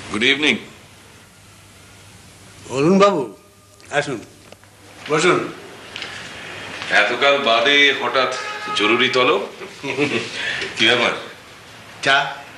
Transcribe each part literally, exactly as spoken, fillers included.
Good evening. অরুণ বাবু, আসুন, বসুন। এতকাল বাদে হঠাৎ জরুরি তলব, কি ব্যাপার? চা?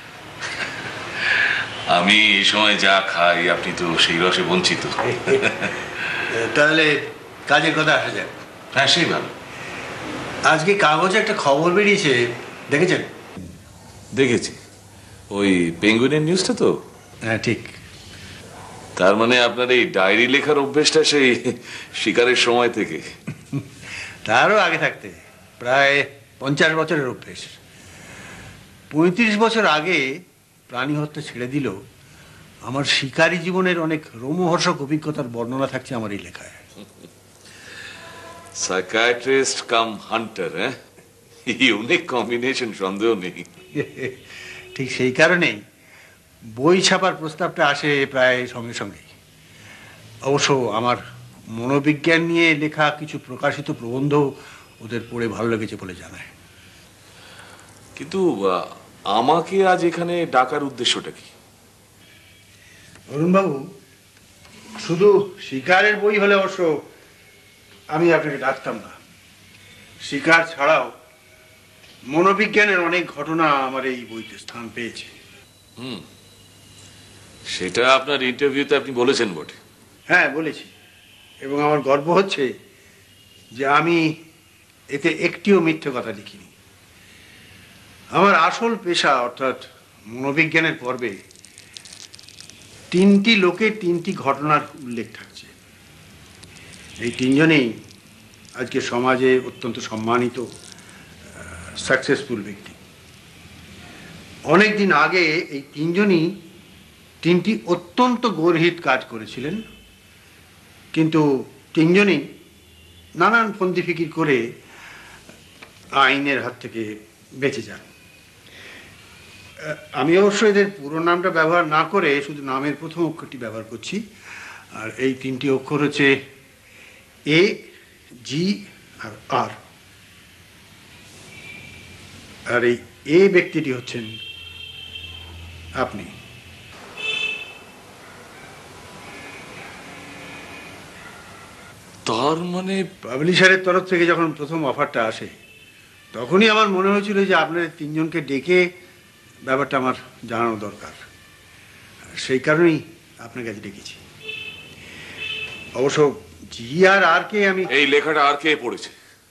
আমি এই সময় যা খাই আপনি তো সেই রসে বঞ্চিত। তাহলে কাজের কথা আসা যাক। হ্যাঁ, সেই ভালো। আজকে কাগজে একটা খবর বেরিয়েছে, দেখেছেন? দেখেছি, ওই পেঙ্গুইনের নিউজটা তো। হ্যাঁ, ঠিক। তার মানে আপনার এই ডায়েরি লেখার অভ্যেসটা সেই শিকারের সময় থেকে? তারও আগে থাকতে, প্রায় পঞ্চাশ বছরের অভ্যেস। পঁয়ত্রিশ বছর আগে প্রাণী হত্যা ছেড়ে দিল আমার শিকারী জীবনের অনেক রোমহর্ষক অভিজ্ঞতার বর্ণনা থাকছে আমার এই লেখায়। সাইকিয়াট্রিস্ট কাম হান্টার, হ্যাঁ, ইউনিক কম্বিনেশন, সন্দেহ নেই। ঠিক সেই কারণেই বই ছাপার প্রস্তাবটা আসে প্রায় সঙ্গে সঙ্গেই। অবশ্য আমার মনোবিজ্ঞান নিয়ে লেখা কিছু প্রকাশিত প্রবন্ধ ওদের পড়ে ভালো লেগেছে বলে জানায়। কিন্তু আমাকে আজ এখানে ডাকার উদ্দেশ্যটা কি? অরুণবাবু, শুধু শিকারের বই হলে অবশ্য আমি আপনাকে ডাকতাম না। শিকার ছাড়াও মনোবিজ্ঞানের অনেক ঘটনা আমার এই বইতে স্থান পেয়েছে। হুম, সেটা আপনার ইন্টারভিউতে আপনি বলেছেন বটে। হ্যাঁ, বলেছি, এবং আমার গর্ব হচ্ছে যে আমি এতে একটিও মিথ্যে কথা লিখিনি। আমার আসল পেশা অর্থাৎ মনোবিজ্ঞানের পর্বে তিনটি লোকের তিনটি ঘটনার উল্লেখ থাকছে। এই তিনজনেই আজকে সমাজে অত্যন্ত সম্মানিত সাকসেসফুল ব্যক্তি। অনেকদিন আগে এই তিনজনই তিনটি অত্যন্ত গর্হিত কাজ করেছিলেন, কিন্তু তিনজনই নানান ফন্দি ফিকির করে আইনের হাত থেকে বেঁচে যান। আমি অবশ্য এদের পুরো নামটা ব্যবহার না করে শুধু নামের প্রথম অক্ষরটি ব্যবহার করছি। আর এই তিনটি অক্ষর হচ্ছে এ, জি আর আর। আর এই এ ব্যক্তিটি হচ্ছেন আপনি। তার মানে পাবলিশারের তরফ থেকে যখন প্রথম অফারটা আসে তখনই আমার মনে হয়েছিল যে আপনাদের তিনজনকে ডেকে ব্যাপারটা আমার জানানো দরকার। সেই কারণেই আপনার কাছে ডেকেছি। অবশ্য জি আর আর কে আমি এই লেখাটা আর কে পড়েছে?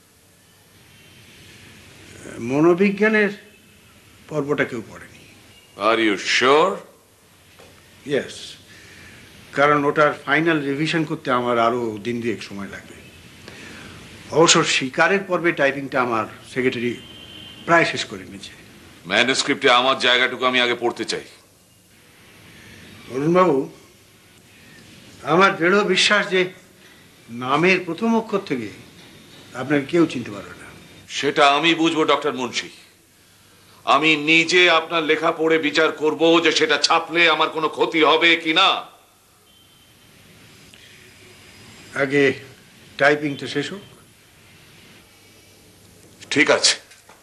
মনোবিজ্ঞানের পর্বটা কেউ পড়েনি। Are you sure? ইয়েস, কারণ ওটার ফাইনাল রিভিশন করতে আমার আরো দিন দুয়েক সময় লাগবে। অবশ্য শিকারের পর্বে টাইপিংটা আমার সেক্রেটারি প্রায় শেষ করে নিয়েছে। ম্যানুস্ক্রিপ্টে আমার জায়গাটুকু আমি আগে পড়তে চাই। অরুণবাবু, আমার দৃঢ় বিশ্বাস যে নামের প্রথম অক্ষর থেকে আপনাকে কেউ চিনতে পারবে না। সেটা আমি বুঝবো ডক্টর মুন্সি। আমি নিজে আপনার লেখা পড়ে বিচার করব যে সেটা ছাপলে আমার কোনো ক্ষতি হবে কিনা। আগে টাইপিংটা শেষ হোক। ঠিক আছে,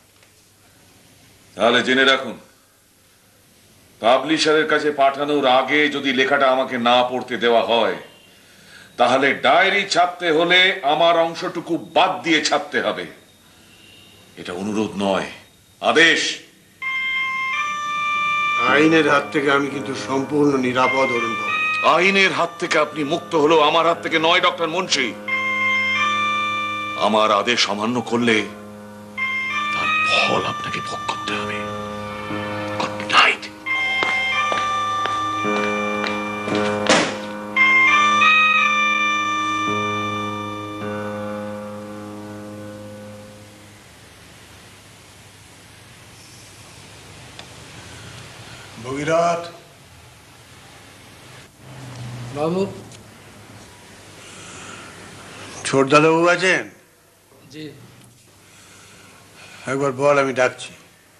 তাহলে জেনে রাখুন, পাবলিশারের কাছে পাঠানোর আগে যদি লেখাটা আমাকে না পড়তে দেওয়া হয় তাহলে ডায়েরি ছাপতে হলে আমার অংশটুকু বাদ দিয়ে ছাপতে হবে। এটা অনুরোধ নয়, আদেশ। আইনের হাত থেকে আমি কিন্তু সম্পূর্ণ নিরাপদ অরুণবাবু। আইনের হাত থেকে আপনি মুক্ত হলো, আমার হাত থেকে নয় ডক্টর মুন্সি। আমার আদেশ অমান্য করলে তার ফল আপনাকে ভোগ করতে হবে। Good night. ভগীরথ বাবু। ছোটদাদাবাবু আছেন? জি। একবার বল, আমি ডাকছি।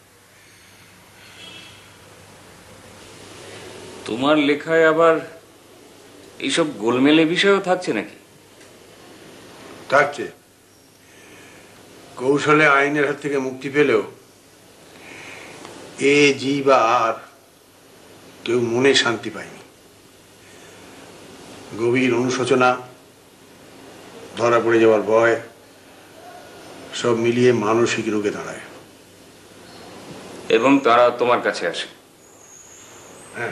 তোমার লেখায় আবার এইসব গোলমেলে বিষয়ও থাকছে নাকি? থাকছে। কৌশলে আইনের হাত থেকে মুক্তি পেলেও এ জি বা আর কেউ মনে শান্তি পায়নি। গভীর অনুশোচনা, ধরা পড়ে যাওয়ার ভয়, সব মিলিয়ে মানসিক রোগে দাঁড়ায়। এবং তারা তোমার কাছে আসে? হ্যাঁ,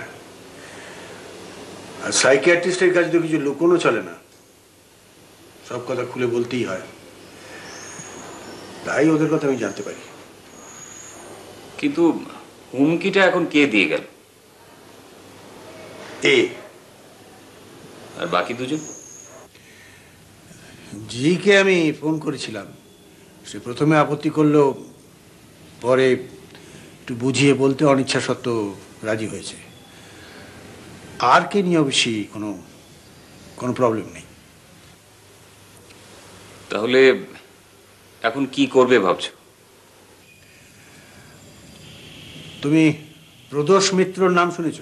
আর সাইকিয়াট্রিস্টের কাছে তো কিছু লুকোনো চলে না, সব কথা খুলে বলতেই হয়। তাই ওদের কথা আমি জানতে পারি। কিন্তু হুমকিটা এখন কে দিয়ে গেল? এ আর বাকি দুজন? জিকে আমি ফোন করেছিলাম, সে প্রথমে আপত্তি করলো, পরে একটু বুঝিয়ে বলতে অনিচ্ছা সত্ত্বেও রাজি হয়েছে। আর কে নিয়ে অবশ্যই কোনো কোনো প্রবলেম নেই। তাহলে এখন কি করবে ভাবছো? তুমি প্রদোষ মিত্রর নাম শুনেছ?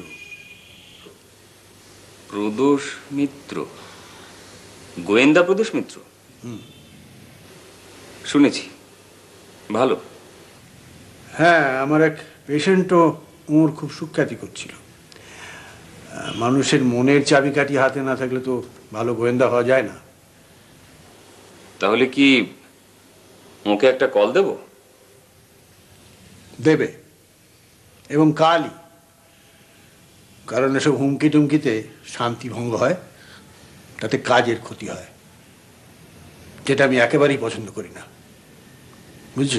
প্রদোষ মিত্র? গোয়েন্দা প্রদোষ মিত্র? শুনেছি, ভালো। হ্যাঁ, আমার এক পেশেন্টও ওর খুব সুখ্যাতি করছিল। মানুষের মনের চাবিকাঠি হাতে না থাকলে তো ভালো গোয়েন্দা হওয়া যায় না। তাহলে কি ওকে একটা কল দেব? দেবে, এবং কালই। কারণ এসব হুমকি টুমকিতে শান্তি ভঙ্গ হয়, তাতে কাজের ক্ষতি হয়, যেটা আমি একেবারেই পছন্দ করি না, বুঝছো?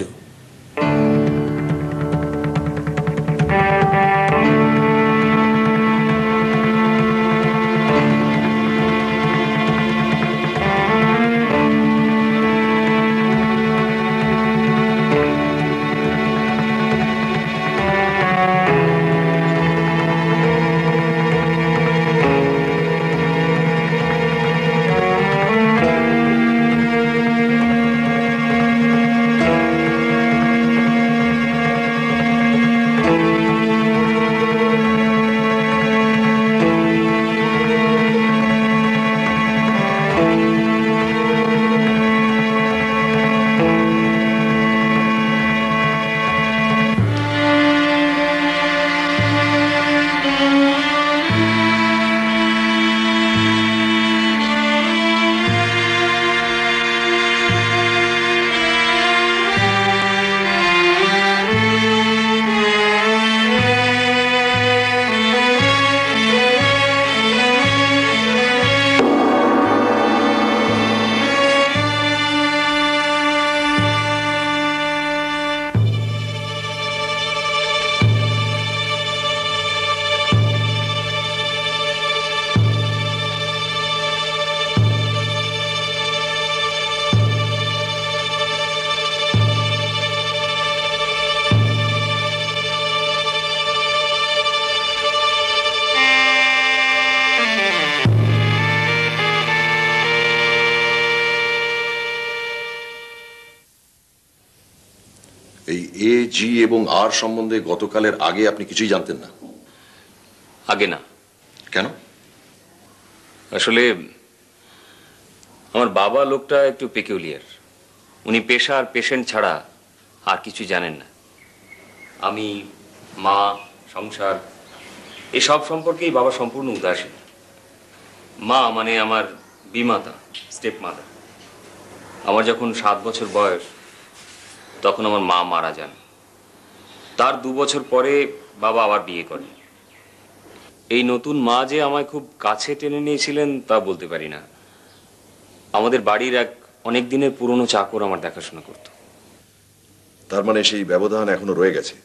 এই এ জি এবং আর সম্বন্ধে গতকালের আগে আপনি কিছুই জানতেন না? আগে না। কেন? আসলে আমার বাবা লোকটা একটু পেকিউলিয়ার। উনি পেশা আর পেশেন্ট ছাড়া আর কিছু জানেন না। আমি, মা, সংসার এসব সম্পর্কেই বাবা সম্পূর্ণ উদাসীন। মা মানে আমার বিমাতা, স্টেপ মাদার। আমার যখন সাত বছর বয়স তখন আমার মা মারা যান। তার দু বছর পরে বাবা আবার বিয়ে করেন। এই নতুন মা যে আমায় খুব কাছে টেনে নিয়েছিলেন তা বলতে পারি না। আমাদের বাড়ির এক অনেক দিনের পুরনো চাকর আমার দেখাশোনা করত। তার মানে সেই ব্যবধান এখনো রয়ে গেছে।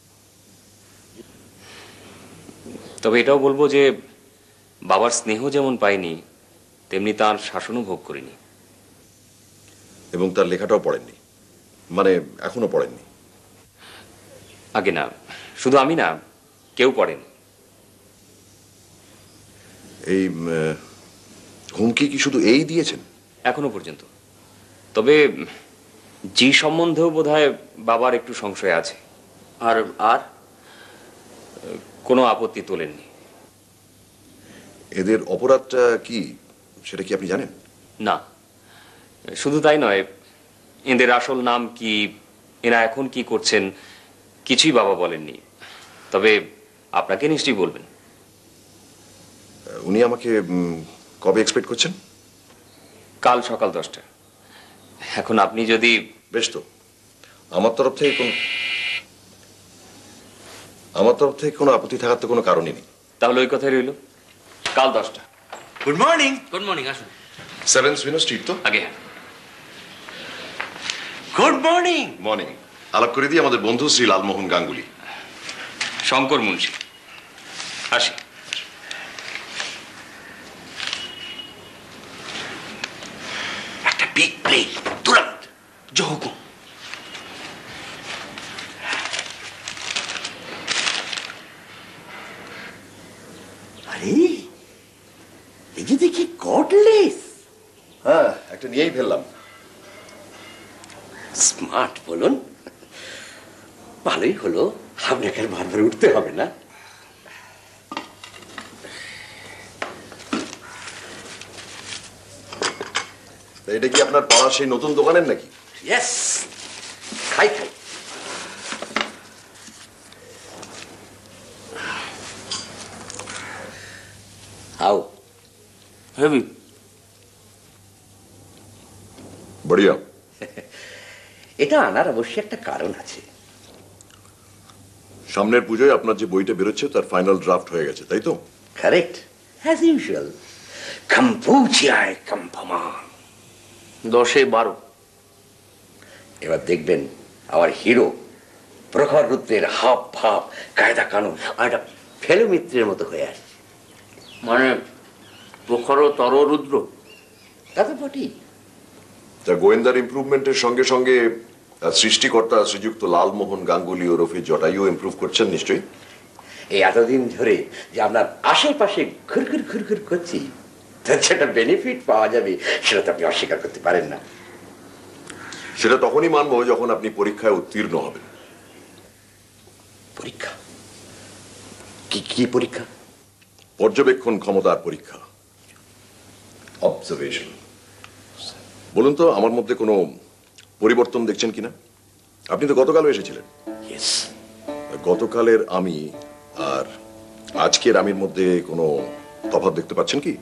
তবে এটাও বলবো যে বাবার স্নেহ যেমন পাইনি তেমনি তার শাসনও ভোগ করিনি। এবং তার লেখাটাও পড়েননি? মানে এখনো পড়েননি? আগে না, শুধু আমি না, কেউ পড়েন। এই হুমকি কি শুধু এই দিয়েছেন? এখনো পর্যন্ত। তবে জি সম্বন্ধেও বোধহয় বাবার একটু সংশয় আছে। আর আর কোনো আপত্তি তোলেননি। এদের অপরাধটা কি সেটা কি আপনি জানেন? না, শুধু তাই নয়, এদের আসল নাম কি, এরা এখন কি করছেন, কিছুই বাবা বলেননি। তবে আপনাকে নিশ্চয়ই বলবেন। উনি আমাকে কবে এক্সপেক্ট করছেন? কাল সকাল দশটা। এখন আপনি যদি... বেশ তো, আমার তরফ থেকে কোন আমার তরফ থেকে কোনো আপত্তি থাকার তো কোনো কারণই নেই। তাহলে ওই কথাই রইল, কাল দশটা। Good morning. গুড মর্নিং, আসুন। সেভেন সুইনো স্ট্রিট তো? আগে হ্যাঁ। Good morning. মর্নিং। আলাপ করে দিই, আমাদের বন্ধু শ্রী লালমোহন গাঙ্গুলি। শঙ্কর মুন্সি। আসি। একটা বিগ প্লে, তুরন্ত जो हुकुम। আরে এই যে দেখি কর্ডলেস। হ্যাঁ, একটা নিয়েই ফেললাম। স্মার্ট বলুন, ভালোই হলো, আপনাকে আর বারবার উঠতে হবে না। এটা কি আপনার পাড়ার সেই নতুন দোকানের নাকি? ইয়েস, খাই খাই। How heavy. বড়িয়া। এটা আনার অবশ্যই একটা কারণ আছে। সামনের পুজোয় আপনার যে বইটা বেরোচ্ছে তার ফাইনাল ড্রাফট হয়ে গেছে, তাই তো? Correct, as usual. কম্পুচিয়ায় কম্পমান। দশে বারো। এবার দেখবেন আমার হিরো প্রখর রুদ্রের হাব ভাব, কায়দা কানুন আর একটা ফেলু মিত্রের মতো হয়ে আসছে। মানে প্রখর তর রুদ্র। তা তো বটেই। তা গোয়েন্দার ইমপ্রুভমেন্টের সঙ্গে সঙ্গে আহ, সৃষ্টিকর্তা শ্রীযুক্ত লালমোহন গাঙ্গুলি ওরফে জটায়ু ইমপ্রুভ করছেন নিশ্চয়ই। এই এতদিন ধরে যে আপনার আশেপাশে ঘুর ঘুর ঘুর ঘুর করছি, তার যেটা বেনিফিট পাওয়া যাবে সেটা তো আপনি অস্বীকার করতে পারেন না। সেটা তখনই মানবো যখন আপনি পরীক্ষায় উত্তীর্ণ হবেন। পরীক্ষা? কি কি পরীক্ষা? পর্যবেক্ষণ ক্ষমতার পরীক্ষা, অবজারভেশন। বলুন তো, আমার মধ্যে কোনো পরিবর্তন দেখছেন কিনা? আপনি তো গতকালও এসেছিলেন। ইয়েস। গতকালের আমি আর আজকের আমির মধ্যে কোনো তফাৎ দেখতে পাচ্ছেন কি?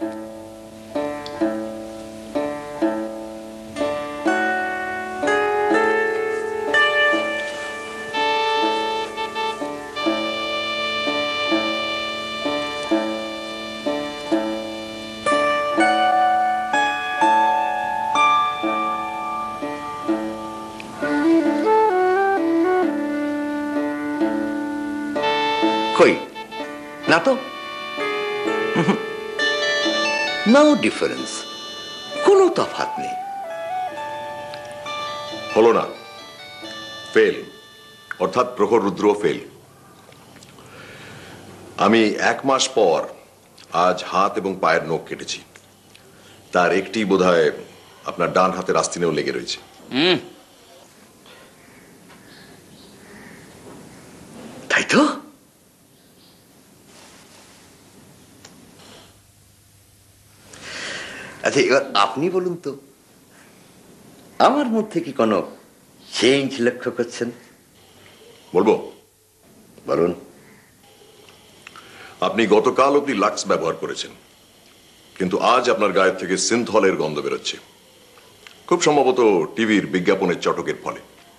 কই না তো, নো ডিফারেন্স, কোনো তফাৎ নেই। হলো না, ফেল, অর্থাৎ প্রখর রুদ্র ফেল। আমি এক মাস পর আজ হাত এবং পায়ের নখ কেটেছি, তার একটি বোধহয় আপনার ডান হাতের আস্তিনেও লেগে রয়েছে। হুম, তাই তো। আচ্ছা, এবার আপনি বলুন তো, আমার মধ্যে কি কোনো চেঞ্জ লক্ষ্য করছেন? বলবো? বলুন। আপনি গতকাল অব্দি লাক্স ব্যবহার করেছেন, কিন্তু আজ আপনার গায়ের থেকে সিনথলের গন্ধ বেরোচ্ছে, খুব সম্ভবত টিভির বিজ্ঞাপনের চটকের ফলে।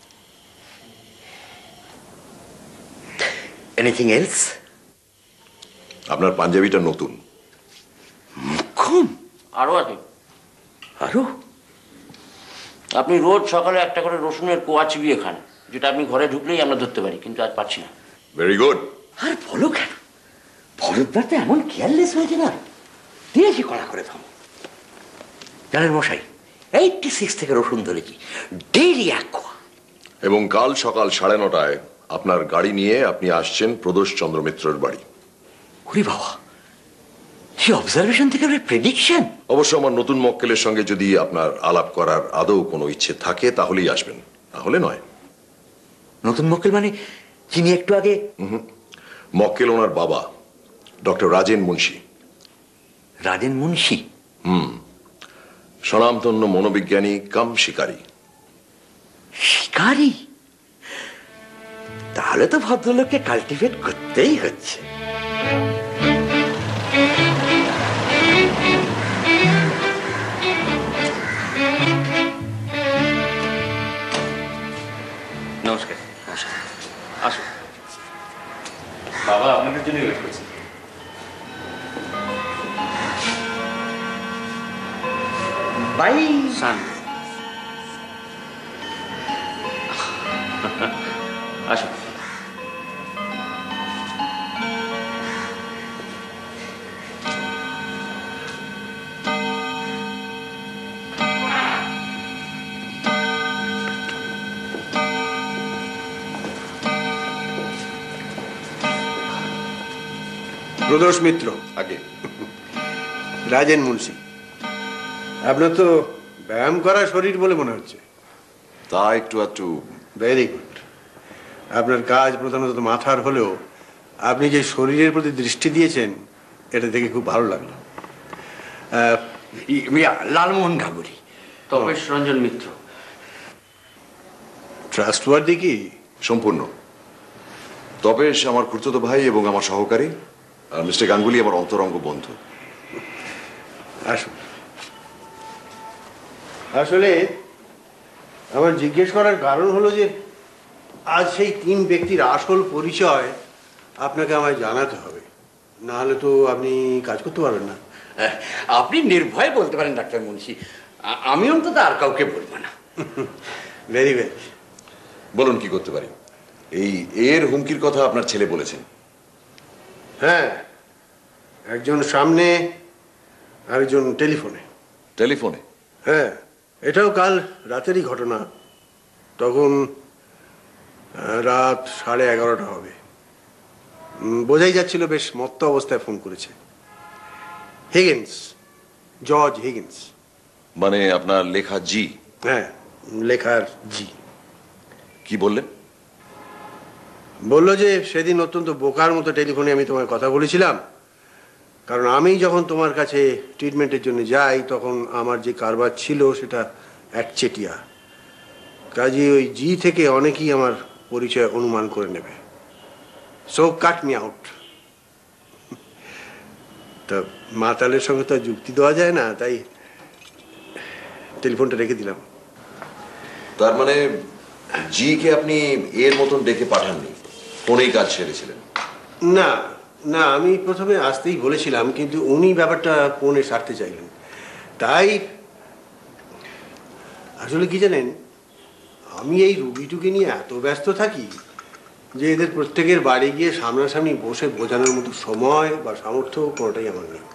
Anything else? আপনার পাঞ্জাবিটা নতুন। খুব আরো আছে। আরো? আপনি রোজ সকালে একটা করে রসুনের কোয়া চিবিয়ে খান, যেটা আপনি ঘরে ঢুকলেই আমরা ধরতে পারি, কিন্তু আজ পাচ্ছি না। Very good. আর বলো কেন, ভরতদার তো এমন কেয়ারলেস হয়েছে না, দিয়েছি কড়া করে থামো। জানেন মশাই, এইটটি সিক্স থেকে রসুন ধরেছি, ডেইলি এক কোয়া। এবং কাল সকাল সাড়ে নটায় আপনার গাড়ি নিয়ে আপনি আসছেন প্রদোষ চন্দ্র মিত্রের বাড়ি। ওরে বাবা, সেই অবজারভেশন থেকে প্রেডিকশন। অবশ্য আমার নতুন মক্কেলের সঙ্গে যদি আপনার আলাপ করার আদৌ কোনো ইচ্ছে থাকে তাহলেই আসবেন, তাহলে নয়। নতুন মক্কেল মানে যিনি একটু আগে? মক্কেল ওনার বাবা, ডক্টর রাজেন মুন্সি। রাজেন মুন্সি? হুম, স্বনামধন্য মনোবিজ্ঞানী কাম শিকারী। শিকারী? তাহলে তো ভদ্রলোককে কাল্টিভেট করতেই হচ্ছে। By Sunday. আসুন। প্রদোষ মিত্র, আগে রাজেন মুন্সি। আপনার তো ব্যায়াম করা শরীর বলে মনে হচ্ছে। তা একটু একটু। Very good. আপনার কাজ প্রধানত মাথার হলেও আপনি যে শরীরের প্রতি দৃষ্টি দিয়েছেন এটা দেখে খুব ভালো লাগলো। আহ, লালমোহন গাঙ্গুলি। তপেশ রঞ্জন মিত্র। ট্রাস্টওয়ার্দি কি? সম্পূর্ণ। তপেশ আমার খুড়তুতো ভাই এবং আমার সহকারী, আর মিস্টার গাঙ্গুলি আমার অন্তরঙ্গ বন্ধু। আসুন। আসলে আমার জিজ্ঞেস করার কারণ হলো যে আজ সেই তিন ব্যক্তির আসল পরিচয় আপনাকে আমায় জানাতে হবে, না হলে তো আপনি কাজ করতে পারবেন না। আপনি নির্ভয়ে বলতে পারেন ডাক্তার মুন্সি, আ- আমি অন্তত আর কাউকে বলবো না। Very very. বলুন কি করতে পারি। এই এর হুমকির কথা আপনার ছেলে বলেছেন। হ্যাঁ, একজন সামনে আরেকজন টেলিফোনে। টেলিফোনে? হ্যাঁ, এটাও কাল রাতেরই ঘটনা। তখন আহ, রাত সাড়ে এগারোটা হবে। উম, বোঝাই যাচ্ছিল বেশ মত্ত অবস্থায় ফোন করেছে। Higgins, George Higgins. মানে আপনার লেখা জি? হ্যাঁ, লেখার জি। কি বললেন? বলল যে সেদিন অত্যন্ত বোকার মতো টেলিফোনে আমি তোমায় কথা বলেছিলাম, কারণ আমি যখন তোমার কাছে ট্রিটমেন্টের জন্য যাই তখন আমার যে কারবার ছিল সেটা একচেটিয়া। কাজে ওই জি থেকে অনেকেই আমার পরিচয় অনুমান করে নেবে। So cut me out. তা মাতালের সঙ্গে তো যুক্তি দেওয়া যায় না, তাই টেলিফোনটা রেখে দিলাম। তার মানে জি কে আপনি এর মতন ডেকে পাঠাননি, ফোনেই কাজ সেরেছিলেন? না না, আমি প্রথমে আসতেই বলেছিলাম, কিন্তু উনি ব্যাপারটা ফোনে সারতে চাইলেন। তাই আসলে কি জানেন, আমি এই রুগীটুকে নিয়ে এত ব্যস্ত থাকি যে এদের প্রত্যেকের বাড়ি গিয়ে সামনাসামনি বসে বোঝানোর মতো সময় বা সামর্থ্য কোনোটাই আমার নেই।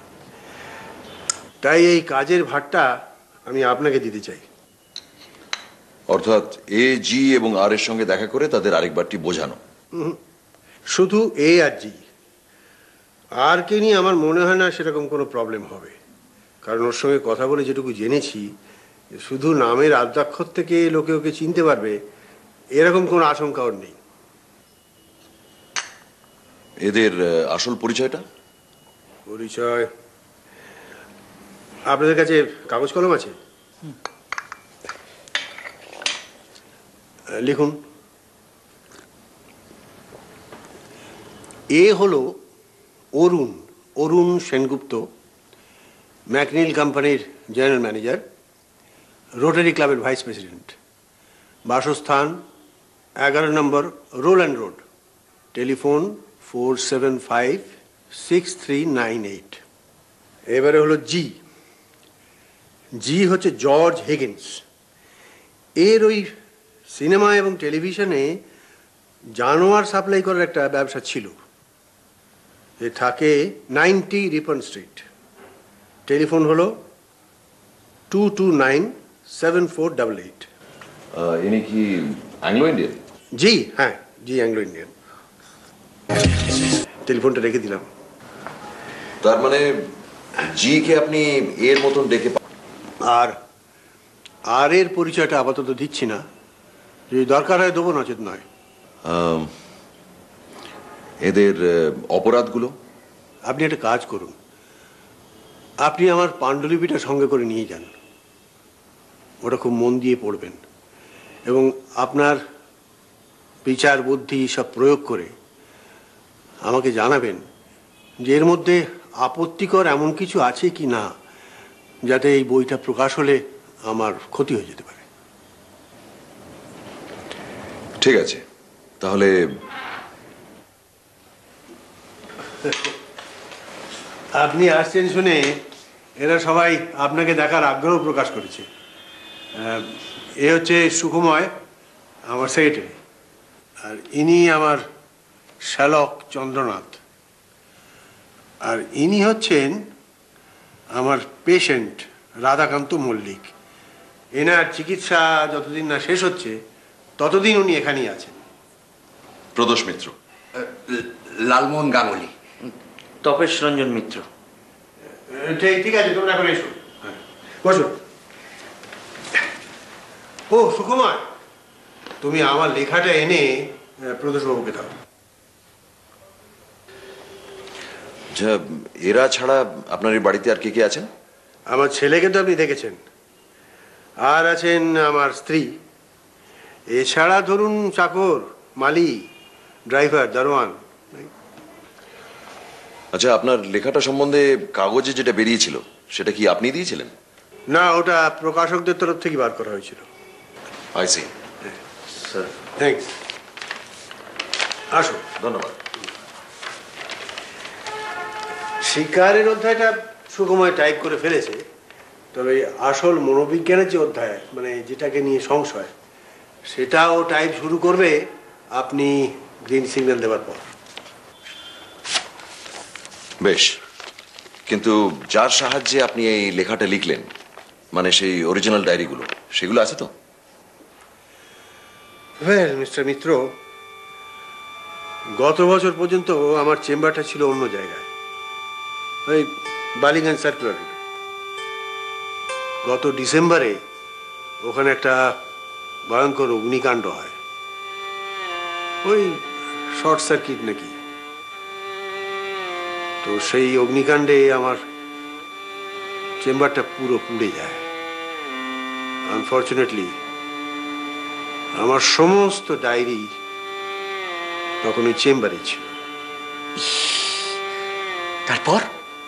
তাই এই কাজের ভারটা আমি আপনাকে দিতে চাই। অর্থাৎ এ জি এবং আর এর সঙ্গে দেখা করে তাদের আরেকবারটি বোঝানো? হুম, শুধু এ আর জি। আর কে নিয়ে আমার মনে হয় না সেরকম কোনো প্রবলেম হবে, কারণ ওর সঙ্গে কথা বলে যেটুকু জেনেছি, শুধু নামের আদ্যাক্ষর থেকে লোকে ওকে চিনতে পারবে এরকম কোনো আশঙ্কা ওর নেই। এদের আহ, আসল পরিচয়টা? পরিচয় আপনাদের কাছে কাগজ কলম আছে? লিখুন। এ হলো অরুণ অরুণ সেনগুপ্ত, ম্যাকনিল কোম্পানির জেনারেল ম্যানেজার, রোটারি ক্লাবের ভাইস প্রেসিডেন্ট। বাসস্থান এগারো নম্বর Roland road, telephone four seven five six three nine eight. এবারে হলো জি। জি হচ্ছে জর্জ হিগিন্স। এর ওই সিনেমা এবং টেলিভিশনে জানোয়ার সাপ্লাই করার একটা ব্যবসা ছিল। এ থাকে নাইনটি রিপন স্ট্রিট, টেলিফোন হলো two two nine seven four double eight. ইনি কি অ্যাংলো ইন্ডিয়ান? জি হ্যাঁ, জি অ্যাংলো ইন্ডিয়ান। টেলিফোনটা রেখে দিলাম। তার মানে জি কে আপনি এর মতন ডেকে পা- আর আর এর পরিচয়টা আপাতত দিচ্ছি না, যদি দরকার হয় দেবো, নচেত নয়। আম, এদের আহ, অপরাধগুলো? আপনি একটা কাজ করুন, আপনি আমার পাণ্ডুলিপিটা সঙ্গে করে নিয়ে যান। ওটা খুব মন দিয়ে পড়বেন এবং আপনার বিচার বুদ্ধি সব প্রয়োগ করে আমাকে জানাবেন যে এর মধ্যে আপত্তিকর এমন কিছু আছে কি না, যাতে এই বইটা প্রকাশ হলে আমার ক্ষতি হয়ে যেতে পারে। ঠিক আছে, তাহলে আপনি আসছেন শুনে এরা সবাই আপনাকে দেখার আগ্রহ প্রকাশ করেছে। এ হচ্ছে সুকুময়, আমার সেক্রেটারি, আর ইনি আমার শ্যালক চন্দ্রনাথ, আর ইনি হচ্ছেন আমার পেশেন্ট রাধাকান্ত মল্লিক। এনার চিকিৎসা যতদিন না শেষ হচ্ছে ততদিন উনি এখানেই আছেন। প্রদোষ মিত্র। লালমোহন গাঙ্গুলি। তপেশ রঞ্জন মিত্র। ঠিক ঠিক আছে, তোমরা এখন এসো, হ্যাঁ বসো। ও সুকুমার, তুমি আমার লেখাটা এনে প্রদোষবাবুকে দাও। আচ্ছা, এরা ছাড়া আপনার এই বাড়িতে আর কে কে আছেন? আমার ছেলেকে তো আপনি দেখেছেন, আর আছেন আমার স্ত্রী, এছাড়া ধরুন চাকর, মালি, ড্রাইভার, দারোয়ান। আচ্ছা, আপনার লেখাটা সম্বন্ধে কাগজে যেটা বেরিয়েছিল সেটা কি আপনি দিয়েছিলেন? না, ওটা প্রকাশকদের তরফ থেকে বার করা হয়েছিল। I see. Sir, thanks. আসো। ধন্যবাদ। শিকারের অধ্যায়টা সুকুমার টাইপ করে ফেলেছে, তবে আসল মনোবিজ্ঞানের যে অধ্যায়, মানে যেটাকে নিয়ে সংশয়, সেটাও টাইপ শুরু করবে আপনি গ্রিন সিগন্যাল দেওয়ার পর। বেশ, কিন্তু যার সাহায্যে আপনি এই লেখাটা লিখলেন, মানে সেই অরিজিনাল ডায়েরিগুলো, সেগুলো আছে তো? ওয়েল মিস্টার মিত্র, গত বছর পর্যন্ত আমার চেম্বারটা ছিল অন্য জায়গায়, ওই বালিগঞ্জ সার্কুলার। গত ডিসেম্বরে ওখানে একটা ভয়ঙ্কর অগ্নিকাণ্ড হয়, ওই শর্ট সার্কিট নাকি। তো সেই অগ্নিকাণ্ডে আমার চেম্বারটা পুরো পুড়ে যায়। আনফর্চুনেটলি আমার সমস্ত ডায়েরি তখন ওই চেম্বারে ছিল। তারপর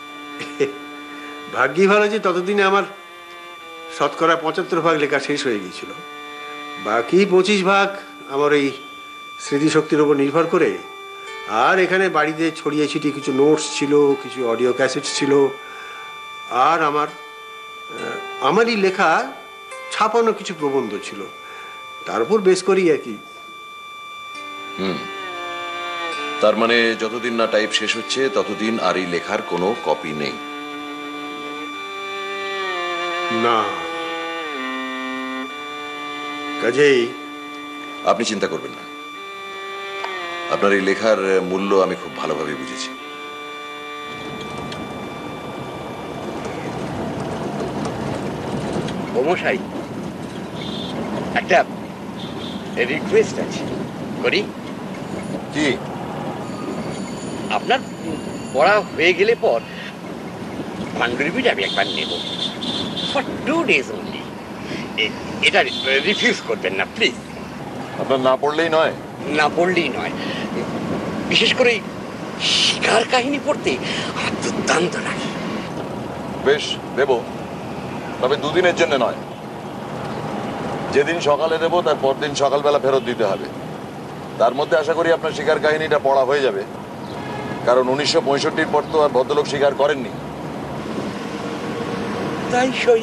ভাগ্যি ভালো যে ততদিনে আমার শতকরা পঁচাত্তর ভাগ লেখা শেষ হয়ে গিয়েছিল। বাকি পঁচিশ ভাগ আমার এই স্মৃতিশক্তির উপর নির্ভর করে, আর এখানে বাড়িতে ছড়িয়ে ছিটিয়ে কিছু নোটস ছিল, কিছু অডিও ক্যাসেটস ছিল, আর আমার আমারই লেখা ছাপানো কিছু প্রবন্ধ ছিল। তার উপর বেশ করি আর কি। হুম, তার মানে যতদিন না টাইপ শেষ হচ্ছে ততদিন আর এই লেখার কোনো কপি নেই? না, কাজেই আপনি চিন্তা করবেন না, আপনার এই লেখার মূল্য আমি খুব ভালোভাবে বুঝেছি। মশাই, একটা রিকোয়েস্ট আছে, করি? কি? আপনার পড়া হয়ে গেলে পর পাণ্ডুলিপিটা আমি একবার নেব, ফর টু ডেজ অনলি। এটা রিফিউজ করবেন না প্লিজ। আপনার না পড়লেই নয়? না পড়লেই নয়, বিশেষ করে শিকার কাহিনী পড়তে আমার দুর্দান্ত লাগে। বেশ, দেব, তবে দুদিনের জন্য নয়। যেদিন সকালে দেব তার পরদিন সকালবেলা ফেরত দিতে হবে। তার মধ্যে আশা করি আপনার শিকার কাহিনীটা পড়া হয়ে যাবে, কারণ উনিশশো পঁয়ষট্টির পর তো আর ভদ্রলোক শিকার করেননি। তাই সই।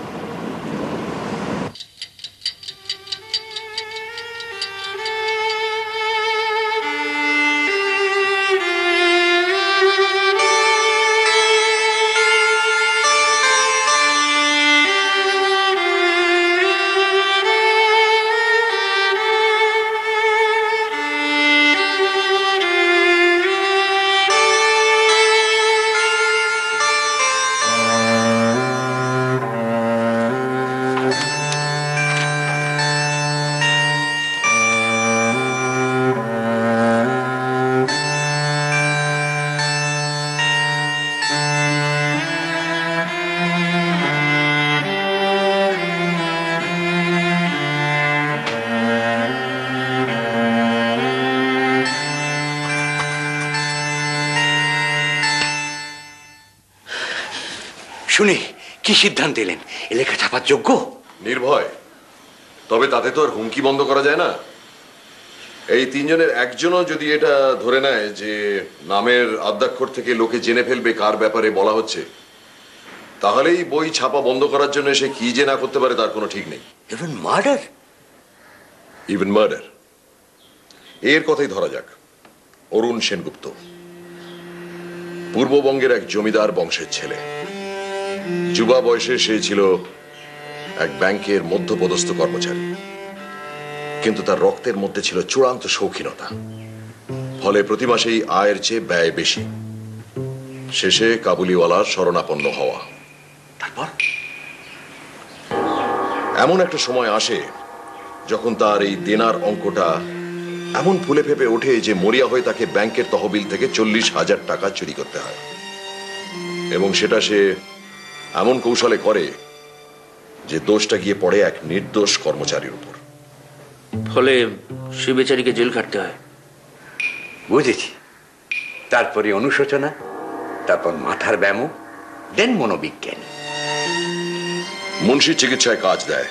শুনে কি সিদ্ধান্ত এলেন? এ লেখা ছাপার যোগ্য? নির্ভয়, তবে তাতে তো আর হুমকি বন্ধ করা যায় না। এই তিনজনের একজনও যদি এটা ধরে নেয় যে নামের আদ্যাক্ষর থেকে লোকে জেনে ফেলবে কার ব্যাপারে বলা হচ্ছে, তাহলেই বই ছাপা বন্ধ করার জন্য সে কি যে না করতে পারে তার কোনো ঠিক নেই। Even murder? Even murder. এর কথাই ধরা যাক। অরুণ সেনগুপ্ত পূর্ববঙ্গের এক জমিদার বংশের ছেলে। যুবা বয়সে সে ছিল এক ব্যাংকের মধ্যপদস্থ কর্মচারী, কিন্তু তার রক্তের মধ্যে ছিল চূড়ান্ত শৌখিনতা। ফলে প্রতি মাসেই আয়ের চেয়ে ব্যয় বেশি। শেষে কাবুলিওয়ালার শরণাপন্ন হওয়া। তারপর এমন একটা সময় আসে যখন তার এই দেনার অঙ্কটা এমন ফুলে ফেপে ওঠে যে মরিয়া হয়ে তাকে ব্যাংকের তহবিল থেকে চল্লিশ হাজার টাকা চুরি করতে হয়। এবং সেটা সে এমন কৌশলে করে যে দোষটা গিয়ে পড়ে এক নির্দোষ কর্মচারীর উপর। ফলে সে বেচারিকে জেল খাটতে হয়। বুঝেছি। তারপরে অনুশোচনা, তারপর মাথার ব্যামো, দেন মনোবিজ্ঞানী। মুন্সির চিকিৎসায় কাজ দেয়।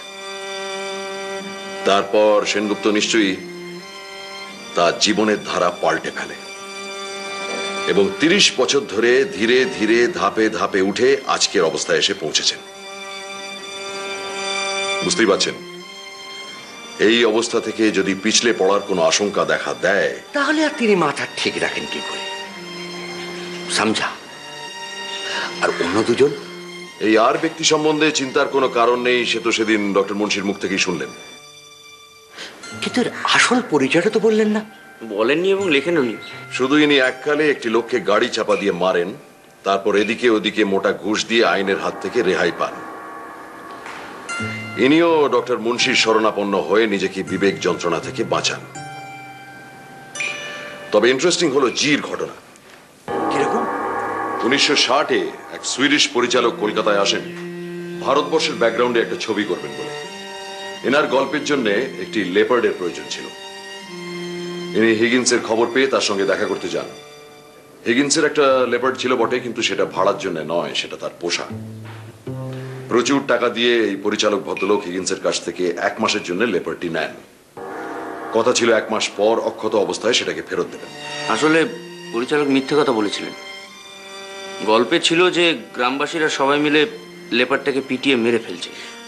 তারপর সেনগুপ্ত নিশ্চয়ই তার জীবনের ধারা পাল্টে ফেলে এবং তিরিশ বছর ধরে ধীরে ধীরে ধাপে ধাপে উঠে আজকের অবস্থায় এসে পৌঁছেছেন। বুঝতেই পারছেন, এই অবস্থা থেকে যদি পিছলে পড়ার কোনো আশঙ্কা দেখা দেয় তাহলে আর তিনি মাথা ঠিক রাখেন কি করে? সমঝা। আর অন্য দুজন? এই আর ব্যক্তি সম্বন্ধে চিন্তার কোনো কারণ নেই, সে তো সেদিন ডক্টর মুন্সির মুখ থেকেই শুনলেন। কিন্তু এর আসল পরিচয়টা তো বললেন না। বলেননি এবং লেখেননি। শুধু ইনি এককালে একটি লোককে গাড়ি চাপা দিয়ে মারেন, তারপর এদিকে ওদিকে মোটা ঘুষ দিয়ে আইনের হাত থেকে রেহাই পান। ইনিও ডক্টর মুন্সির শরণাপন্ন হয়ে নিজেকে বিবেক যন্ত্রণা থেকে বাঁচান। তবে ইন্টারেস্টিং হলো জির ঘটনা। কিরকম? উনিশশো ষাটে এক সুইডিশ পরিচালক কলকাতায় আসেন ভারতবর্ষের ব্যাকগ্রাউন্ডে একটা ছবি করবেন বলে। এনার গল্পের জন্য একটি লেপার্ডের প্রয়োজন ছিল। ইনি হিগিন্সের খবর পেয়ে তার সঙ্গে দেখা করতে যান। হিগিন্সের একটা লেপার্ড ছিল বটে, কিন্তু সেটা ভাড়ার জন্য নয়, সেটা তার পোষা। প্রচুর টাকা দিয়ে এই পরিচালক ভদ্রলোক হিগিন্সের কাছ থেকে এক মাসের জন্য লেপার্ডটি নেন। কথা ছিল এক মাস পর অক্ষত অবস্থায় সেটাকে ফেরত দেবেন। আসলে পরিচালক মিথ্যে কথা বলেছিলেন। গল্পে ছিল যে গ্রামবাসীরা সবাই মিলে লেপারটাকে পিটিয়ে মেরে ফেলছে।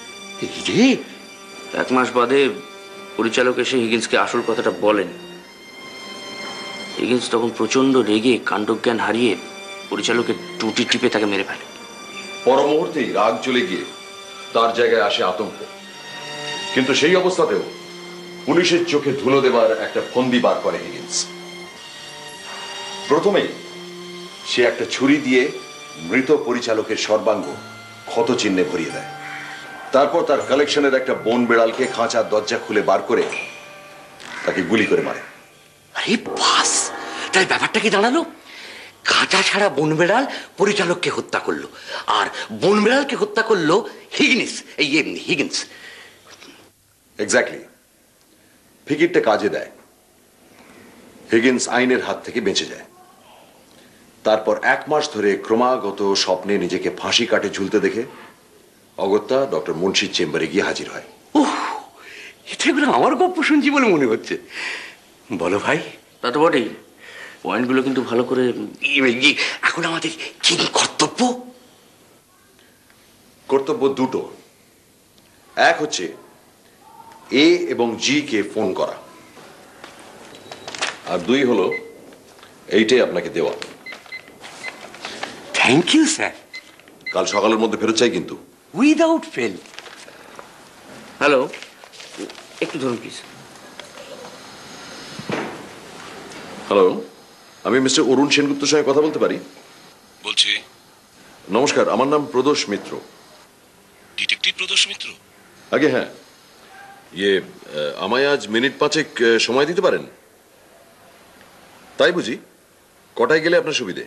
এক মাস বাদে পরিচালক এসে হিগিন্সকে আসল কথাটা বলেন। হিগিন্স তখন প্রচন্ড রেগে কাণ্ডজ্ঞান হারিয়ে পরিচালকের টুটি টিপে তাকে মেরে ফেলে। পর মুহূর্তেই রাগ চলে গিয়ে তার জায়গায় আসে আতঙ্ক। কিন্তু সেই অবস্থাতেও পুলিশের চোখে ধুলো দেবার একটা ফন্দি বার করে হিগিন্স। প্রথমেই সে একটা ছুরি দিয়ে মৃত পরিচালকের সর্বাঙ্গ ক্ষত চিহ্নে ভরিয়ে দেয়। তারপর তার কালেকশনের একটা বন বেড়ালকে খাঁচার দরজা খুলে বার করে তাকে গুলি করে মারে। আরে বাস! তাই ব্যাপারটা কি দাঁড়ালো? খাঁচা ছাড়া বনবেড়াল পরিচালককে হত্যা করলো, আর বনবেড়ালকে হত্যা করলো হিগিন্স। এই এমনি হিগিন্স। এক্স্যাক্টলি। ফিকিরটা কাজে দেয়। হিগিন্স আইনের হাত থেকে বেঁচে যায়। তারপর এক মাস ধরে ক্রমাগত স্বপ্নে নিজেকে ফাঁসি কাটে ঝুলতে দেখে অগত্যা ডক্টর মুন্সির চেম্বারে গিয়ে হাজির হয়। ওহ, এটা এগুলো আমার গল্প শুনছি বলে মনে হচ্ছে। বলো ভাই। তা তো বটেই। পয়েন্টগুলো কিন্তু ভালো করে। এখন আমাদের কি কর্তব্য? কর্তব্য দুটো। এক হচ্ছে এ এবং জি কে ফোন করা, আর দুই হলো এইটাই আপনাকে দেওয়া। Thank you sir. কাল সকালের মধ্যে ফেরত চাই কিন্তু। Without fail. হ্যালো, একটু ধরুন প্লিজ। হ্যালো, আমি মিস্টার অরুণ সেনগুপ্তর সঙ্গে কথা বলতে পারি? বলছি। নমস্কার, আমার নাম প্রদোষ মিত্র। ডিটেকটিভ প্রদোষ মিত্র? আগে হ্যাঁ। ইয়ে, আমায় আজ মিনিট পাঁচেক সময় দিতে পারেন? তাই বুঝি? কটায় গেলে আপনার সুবিধে?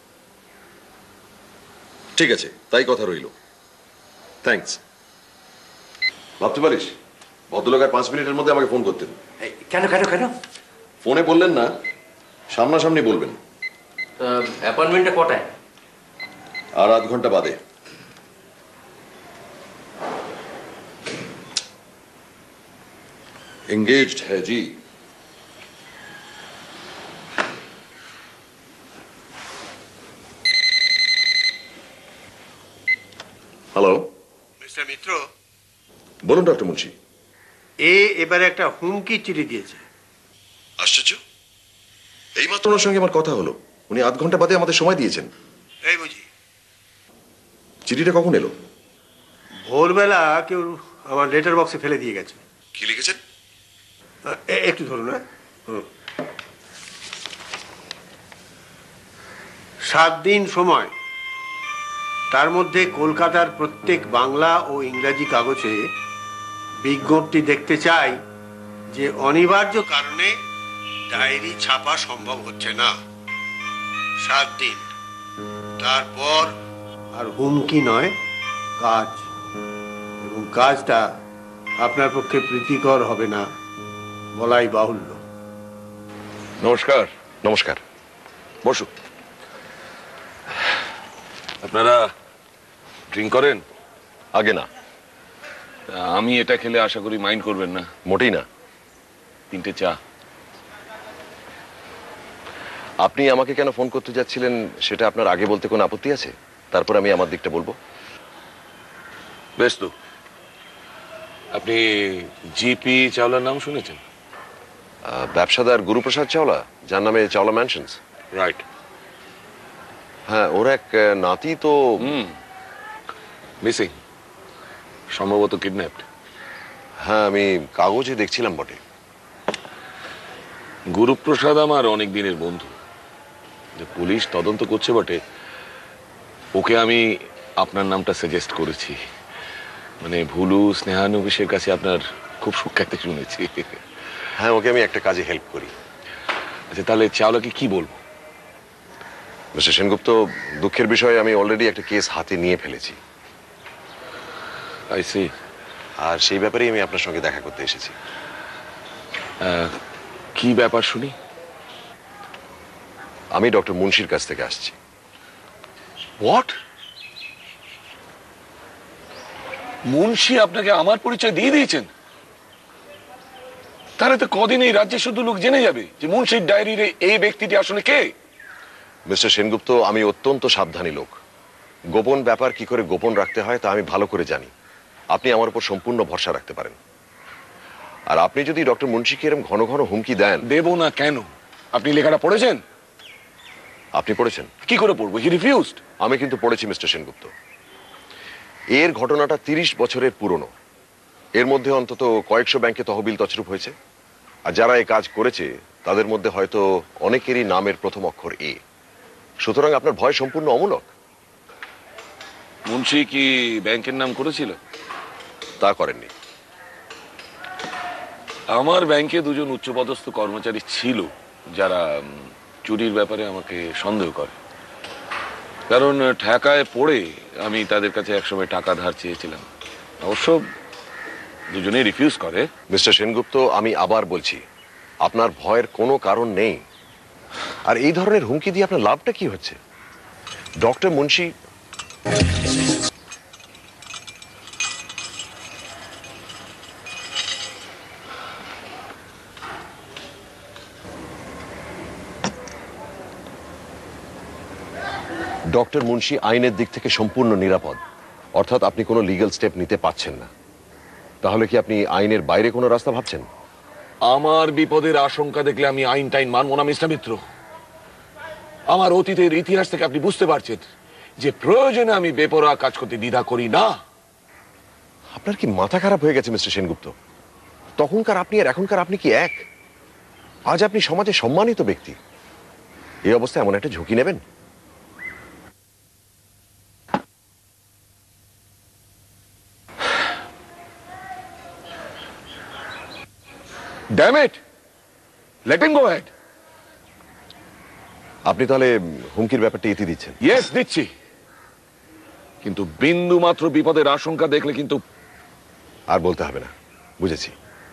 ঠিক আছে, তাই কথা রইল। থ্যাঙ্কস। ভাবতে পারিস ভদ্রলোক আর পাঁচ মিনিটের মধ্যে আমাকে ফোন করতেন। কেন কেন কেন? ফোনে বললেন না, সামনাসামনি বলবেন। অ্যাপয়েন্টমেন্টটা কটায়? আর আধ ঘন্টা বাদে। एंगेज्ड है जी। হ্যালো, মিস্টার মিত্র, বলুন ডক্টর মুন্সি। এ এবারে একটা হুমকি চিঠি দিয়েছে। আশ্চর্য, এই মাত্র ওনার সঙ্গে আমার কথা হলো। উনি আধ ঘন্টা বাদে আমাদের সময় দিয়েছেন। এই বুঝি? চিঠিটা কখন এলো? ভোরবেলা কেউ আমার লেটার বক্সে ফেলে দিয়ে গেছে। কি লিখেছেন? এ- একটু ধরুন। হ্যাঁ, হুম। সাত দিন সময়, তার মধ্যে কলকাতার প্রত্যেক বাংলা ও ইংরাজি কাগজে বিজ্ঞপ্তি দেখতে চাই যে অনিবার্য কারণে ডায়েরি ছাপা সম্ভব হচ্ছে না। সাত দিন, তারপর আর হুমকি নয়, কাজ। এবং কাজটা আপনার পক্ষে প্রীতিকর হবে না বলাই বাহুল্য। নমস্কার। নমস্কার, বসুন। আপনারা ড্রিঙ্ক করেন? আগে না। আমি এটা খেলে আশা করি মাইন্ড করবেন না। মোটেই না। তিনটে চা। আপনি আমাকে কেন ফোন করতে যাচ্ছিলেন সেটা আপনার আগে বলতে কোনো আপত্তি আছে? তারপর আমি আমার দিকটা বলবো। বেশ তো। আপনি জিপি চাওলার নাম শুনেছেন? আহ, ব্যবসাদার গুরুপ্রসাদ চাওলা, যার নামে চাওলা ম্যানশনস। রাইট। হ্যাঁ, ওর এক আহ, নাতি তো হুম, মিসিং, সম্ভবত কিডন্যাপড। হ্যাঁ, আমি কাগজে দেখছিলাম বটে। গুরুপ্রসাদ আমার অনেক দিনের বন্ধু। যে পুলিশ তদন্ত করছে বটে, ওকে আমি আপনার নামটা সাজেস্ট করেছি। মানে ভুলু স্নেহানুবিশের কাছে আপনার খুব সুখ্যাতি শুনেছি। হ্যাঁ, ওকে আমি একটা কাজে হেল্প করি। আচ্ছা, তাহলে চাওলাকে কি বলবো? মিস্টার সেনগুপ্ত, দুঃখের বিষয়ে আমি অলরেডি একটা কেস হাতে নিয়ে ফেলেছি। I C. আর সেই ব্যাপারেই আমি আপনার সঙ্গে দেখা করতে এসেছি। কি ব্যাপার শুনি? আমি ডক্টর মুন্সির কাছ থেকে আসছি। হোয়াট? মুন্সি আপনাকে আমার পরিচয় দিয়ে দিয়েছেন? তাহলে তো কদিন এই রাজ্যে শুধু লোক জেনে যাবে যে মুন্সির ডায়েরির এই ব্যক্তিটি আসলে কে। মিস্টার সেনগুপ্ত, আমি অত্যন্ত সাবধানী লোক। গোপন ব্যাপার কি করে গোপন রাখতে হয় তা আমি ভালো করে জানি। আপনি আমার উপর সম্পূর্ণ ভরসা রাখতে পারেন। আর আপনি যদি ডক্টর মুন্সিকে এরকম ঘন ঘন হুমকি দেন। দেব না কেন? আপনি লেখাটা পড়েছেন? আপনি পড়েছেন? কি করে পড়বো? He refused. আমি কিন্তু পড়েছি মিস্টার সেনগুপ্ত। এর ঘটনাটা তিরিশ বছরের পুরনো। এর মধ্যে অন্তত কয়েকশো ব্যাংকে তহবিল তছরূপ হয়েছে। আর যারা এই কাজ করেছে তাদের মধ্যে হয়তো অনেকেরই নামের প্রথম অক্ষর এ। সুতরাং আপনার ভয় সম্পূর্ণ অমূলক। মুন্সি কি ব্যাংকের নাম করেছিল? তা করেননি। আমার ব্যাংকে দুজন উচ্চপদস্থ কর্মচারী ছিল যারা উম, চুরির ব্যাপারে আমাকে সন্দেহ করে। কারণ ঠেকায় পড়ে আমি তাদের কাছে একসময় টাকা ধার চেয়েছিলাম। অবশ্য দুজনেই রিফিউজ করে। মিস্টার সেনগুপ্ত, আমি আবার বলছি, আপনার ভয়ের কোনো কারণ নেই। আর এই ধরনের হুমকি দিয়ে আপনার লাভটা কি হচ্ছে? ডক্টর মুন্সি ডক্টর মুন্সি আইনের দিক থেকে সম্পূর্ণ নিরাপদ। অর্থাৎ আপনি কোনো লিগ্যাল স্টেপ নিতে পারছেন না। তাহলে কি আপনি আইনের বাইরে কোনো রাস্তা ভাবছেন? আমার বিপদের আশঙ্কা দেখলে আমি আইন টাইন মানব না মিস্টার মিত্র। আমার অতীতের ইতিহাস থেকে আপনি বুঝতে পারছেন যে প্রয়োজনে আমি বেপরোয়া কাজ করতে দ্বিধা করি না। আপনার কি মাথা খারাপ হয়ে গেছে মিস্টার সেনগুপ্ত? তখনকার আপনি আর এখনকার আপনি কি এক? আজ আপনি সমাজে সম্মানিত ব্যক্তি, এই অবস্থায় এমন একটা ঝুঁকি নেবেন? Damn it! Let him go ahead. আপনি তাহলে হুমকির ব্যাপারটা ইতি দিচ্ছেন? ইয়েস, দিচ্ছি। কিন্তু বিন্দু মাত্র বিপদের আশঙ্কা দেখলে কিন্তু আর বলতে হবে না, বুঝেছি।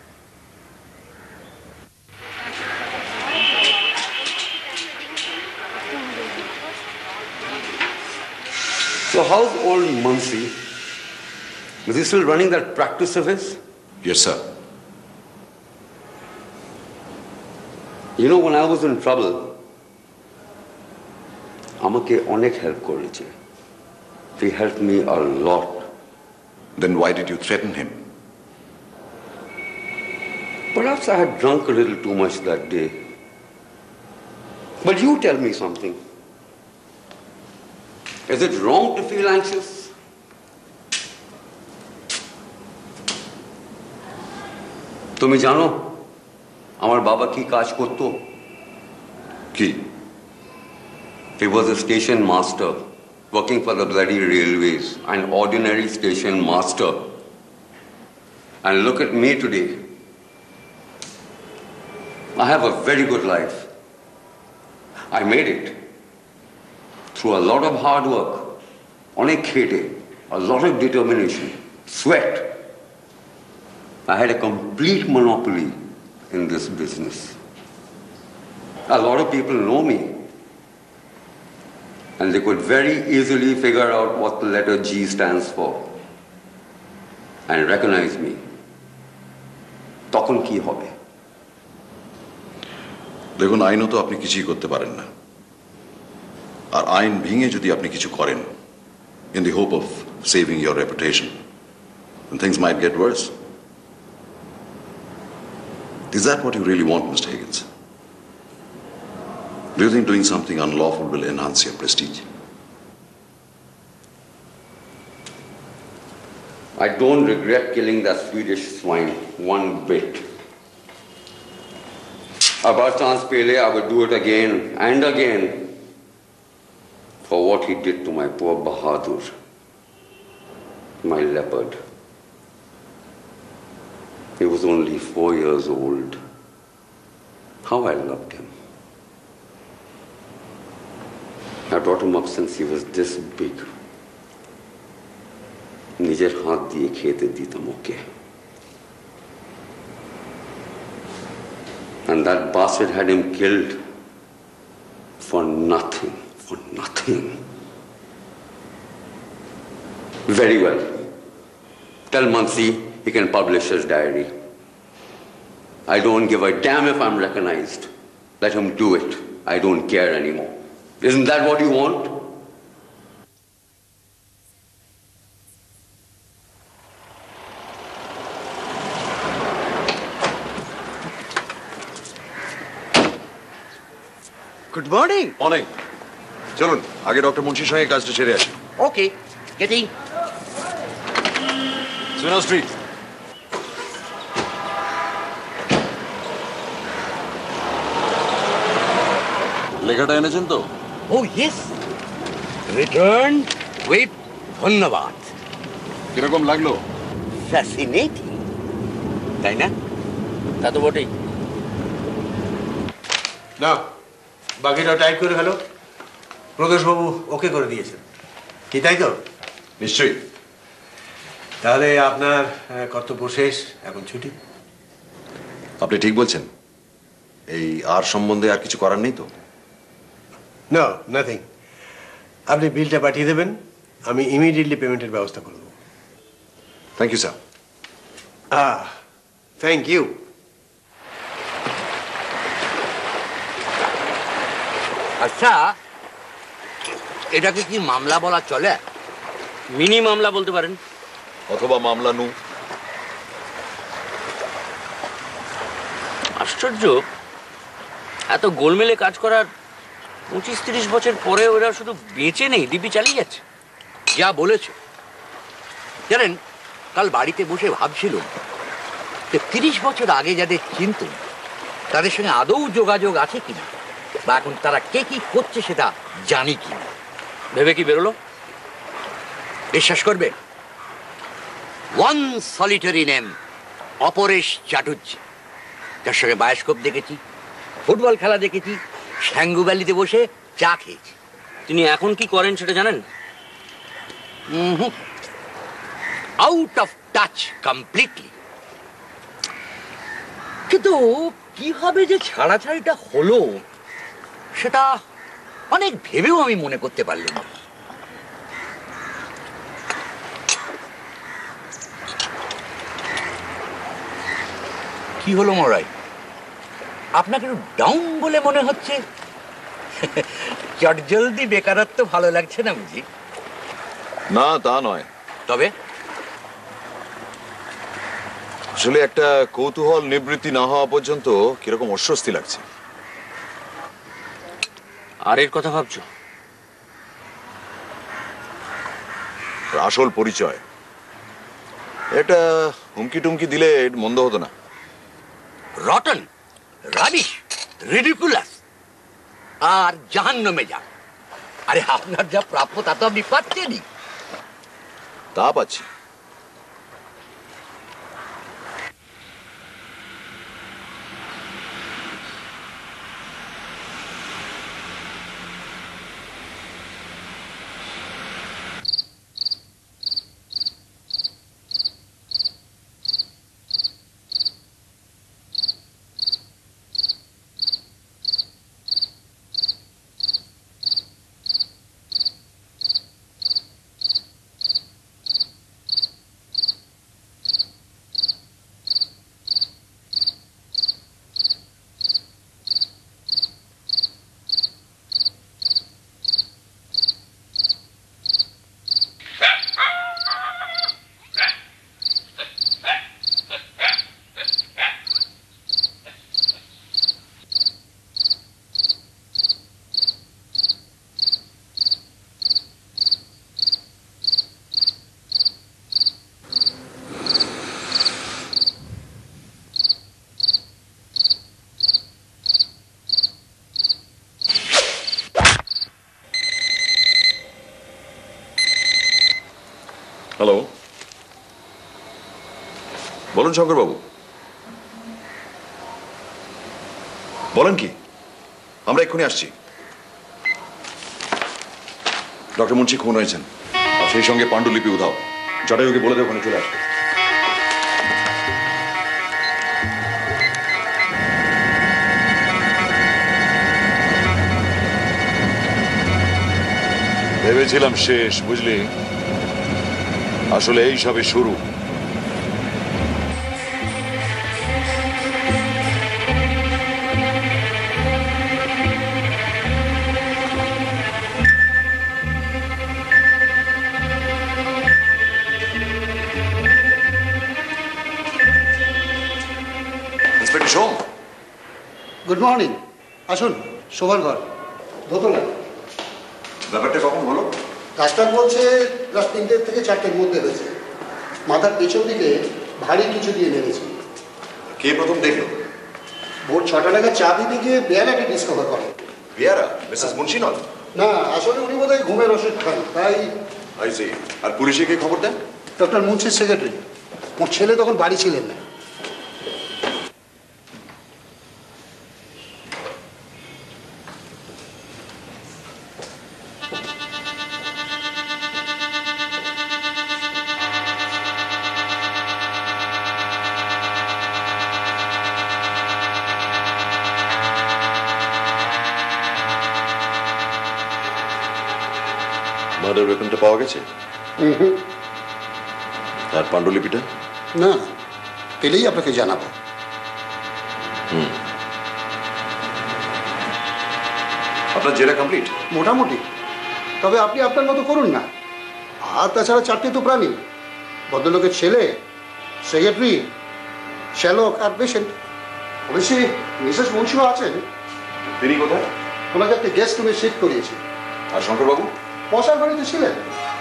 So how's old Munsi? Is he still running that practice of his? Yes, sir. You know, when I was in trouble, আমাকে অনেক হেল্প করেছে. He helped me a lot. Then why did you threaten him? Perhaps I had drunk a little too much that day. But you tell me something. Is it wrong to feel anxious? তুমি জানো আমার বাবা কি কাজ করতো? কি? He was a station master working for the bloody railways, an ordinary station master. And look at me today. I have a very good life. I made it through a lot of hard work, onek khete, a lot of determination, sweat. I had a complete monopoly in this business. A lot of people know me, and they could very easily figure out what the letter G stands for and recognize me. তখন কি হবে? দেখুন, আইনত আপনি কিছুই করতে পারেন না। আর আইন ভেঙে যদি আপনি কিছু করেন in the hope of saving your reputation, then things might get worse. Is that what you really want, Mister Higgins? Do you think doing something unlawful will enhance your prestige? I don't regret killing that Swedish swine one bit. About chance pele, I would do it again and again for what he did to my poor Bahadur, my leopard. He was only four years old. How I loved him. I brought him up since he was this big. নিজের হাত দিয়ে খেতে দিতাম ওকে। And that bastard had him killed for nothing, for nothing. Very well. Tell Munsi he can publish his diary. I don't give a damn if I'm recognized. Let him do it. I don't care anymore. Isn't that what you want? Good morning. Morning. চলুন আগে doctor মুন্সির সঙ্গে কাজটা সেরে আসি। Okay, getting. Swinhoe street. লেখাটা এনেছেন তো? Oh yes. Return with ধন্যবাদ। কিরকম লাগলো? Fascinating. তাই না? তা তো বটেই। না, বাকিটা টাইপ করে ফেলো। প্রদোষবাবু ওকে করে দিয়েছেন, কি তাই তো? নিশ্চয়ই। তাহলে আপনার কর্তব্য শেষ, এখন ছুটি। আপনি ঠিক বলছেন। এই আর সম্বন্ধে আর কিছু করার নেই তো? No, nothing. আপনি বিলটা পাঠিয়ে দেবেন, আমি ইমিডিয়েটলি পেমেন্টের ব্যবস্থা করব। Thank you sir. Ah, thank you. আচ্ছা, এটাকে কি মামলা বলা চলে? মিনি মামলা বলতে পারেন, অথবা মামলা নু। আশ্চর্য, এত গোলমেলে কাজ করার পঁচিশ তিরিশ বছর পরে ওরা শুধু বেঁচে নেই, দিব্যি চালিয়ে যাচ্ছে। যা বলেছ। জানেন, কাল বাড়িতে বসে ভাবছিলাম যে তিরিশ বছর আগে যাদের চিনতুম তাদের সঙ্গে আদৌ যোগাযোগ আছে কিনা, বা এখন তারা কে কি করছে সেটা জানি কিনা। ভেবে কি বেরোলো? বিশ্বাস করবে, one solitary name, Aparesh Chatterjee, যার সঙ্গে বায়োস্কোপ দেখেছি, ফুটবল খেলা দেখেছি, শ্যাঙ্গু ভ্যালিতে বসে চা খেয়েছি। তিনি এখন কি করেন সেটা জানেন? Out of touch completely. কিন্তু কিভাবে যে ছাড়াছাড়িটা হলো সেটা অনেক ভেবেও আমি মনে করতে পারলাম না। কি হলো মরাই, আপনাকে একটু ডাউন বলে মনে হচ্ছে? চটজলদি বেকারত্ব ভালো লাগছে না বুঝি? না, তা নয়। তবে আসলে একটা কৌতূহল নিবৃত্তি না হওয়া পর্যন্ত কিরকম অস্বস্তি লাগছে। আর এর কথা ভাবছো? আসল পরিচয় এটা হুমকি টুমকি দিলে মন্দ হতো না। রটন, রাবিশ, রিডিকুলাস আর জাহান্নামে যান। আরে আপনার যা প্রাপ্য তা তো আপনি পাচ্ছেনই। তা পাচ্ছি। হ্যালো, বলুন শঙ্কর বাবু। বলেন কি? আমরা এক্ষুনি আসছি। ডক্টর মুন্সি খুন হয়েছেন, আর সেই সঙ্গে পাণ্ডুলিপি উধাও। জটায়ুকে বলে দেব ওখানে চলে আসবে। ভেবেছিলাম শেষ, বুঝলি, আসলে এই সবে শুরু। Inspector Som, good morning. আসুন, শোবার ঘর দোতলা। ব্যাপারটা কখন হলো? ডাক্তার বলছে রাত তিনটের থেকে চারটের মধ্যে হয়েছে। মাথার পেছন দিকে ভারী কিছু দিয়ে মেরেছে। কে প্রথম দেখলো? ভোর ছটা নাগাদ চা দিতে গিয়ে বেয়ারাকে ডিসকভার করে। বিয়ারা মিসেস মুন্সি নন? না, আসলে উনি বোধহয় ঘুমের ওষুধ খান, তাই। I C. আর পুলিশে কে খবর দেন? Doctor মুন্সির secretary. ওর ছেলে তখন বাড়ি ছিলেন না। মার্ডার ওয়েপনটা পাওয়া গেছে? আর পাণ্ডুলিপিটা? না, পেলেই আপনাকে জানাবো। হুম, আপনার জেরা কমপ্লিট? মোটামুটি। তবে আপনি আপনার মতো করুন না। আর তাছাড়া চারটে তো প্রাণী, ভদ্রলোকের ছেলে, সেক্রেটারি, শ্যালক আর পেশেন্ট। অবশ্যই মিসেস মুন্সিও আছেন। তিনি কোথায়? ওনাকে একটা গেস্ট রুমে শিফট করিয়েছি। আর শঙ্করবাবু? মশার বাড়িতে ছিলেন।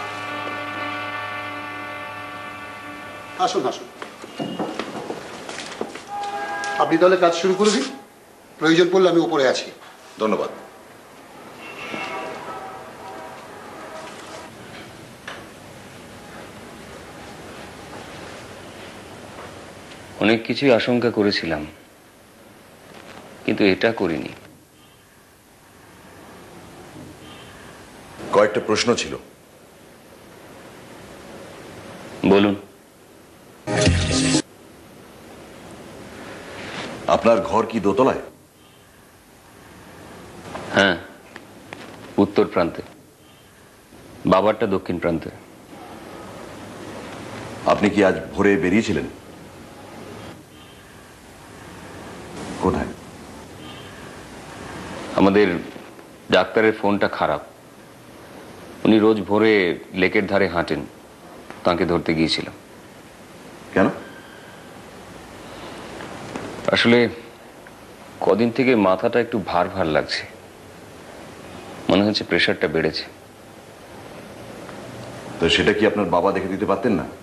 আসুন আসুন, আপনি তাহলে কাজ শুরু করে দিন। প্রয়োজন পড়লে আমি উপরে আছি। ধন্যবাদ। অনেক কিছুই আশঙ্কা করেছিলাম, কিন্তু এটা করিনি। কয়েকটা প্রশ্ন ছিল। বলুন। আপনার ঘর কি দোতলায়? হ্যাঁ, উত্তর প্রান্তে। বাবারটা দক্ষিণ প্রান্তে। আপনি কি আজ ভোরে বেরিয়েছিলেন? কোথায়? আমাদের ডাক্তারের ফোনটা খারাপ। উনি রোজ ভোরে লেকের ধারে হাঁটেন, তাকে ধরতে গিয়েছিলাম। কেন? আসলে কদিন থেকে মাথাটা একটু ভার ভার লাগছে, মনে হচ্ছে প্রেশারটা বেড়েছে। তো সেটা কি আপনার বাবা দেখে দিতে পারতেন না?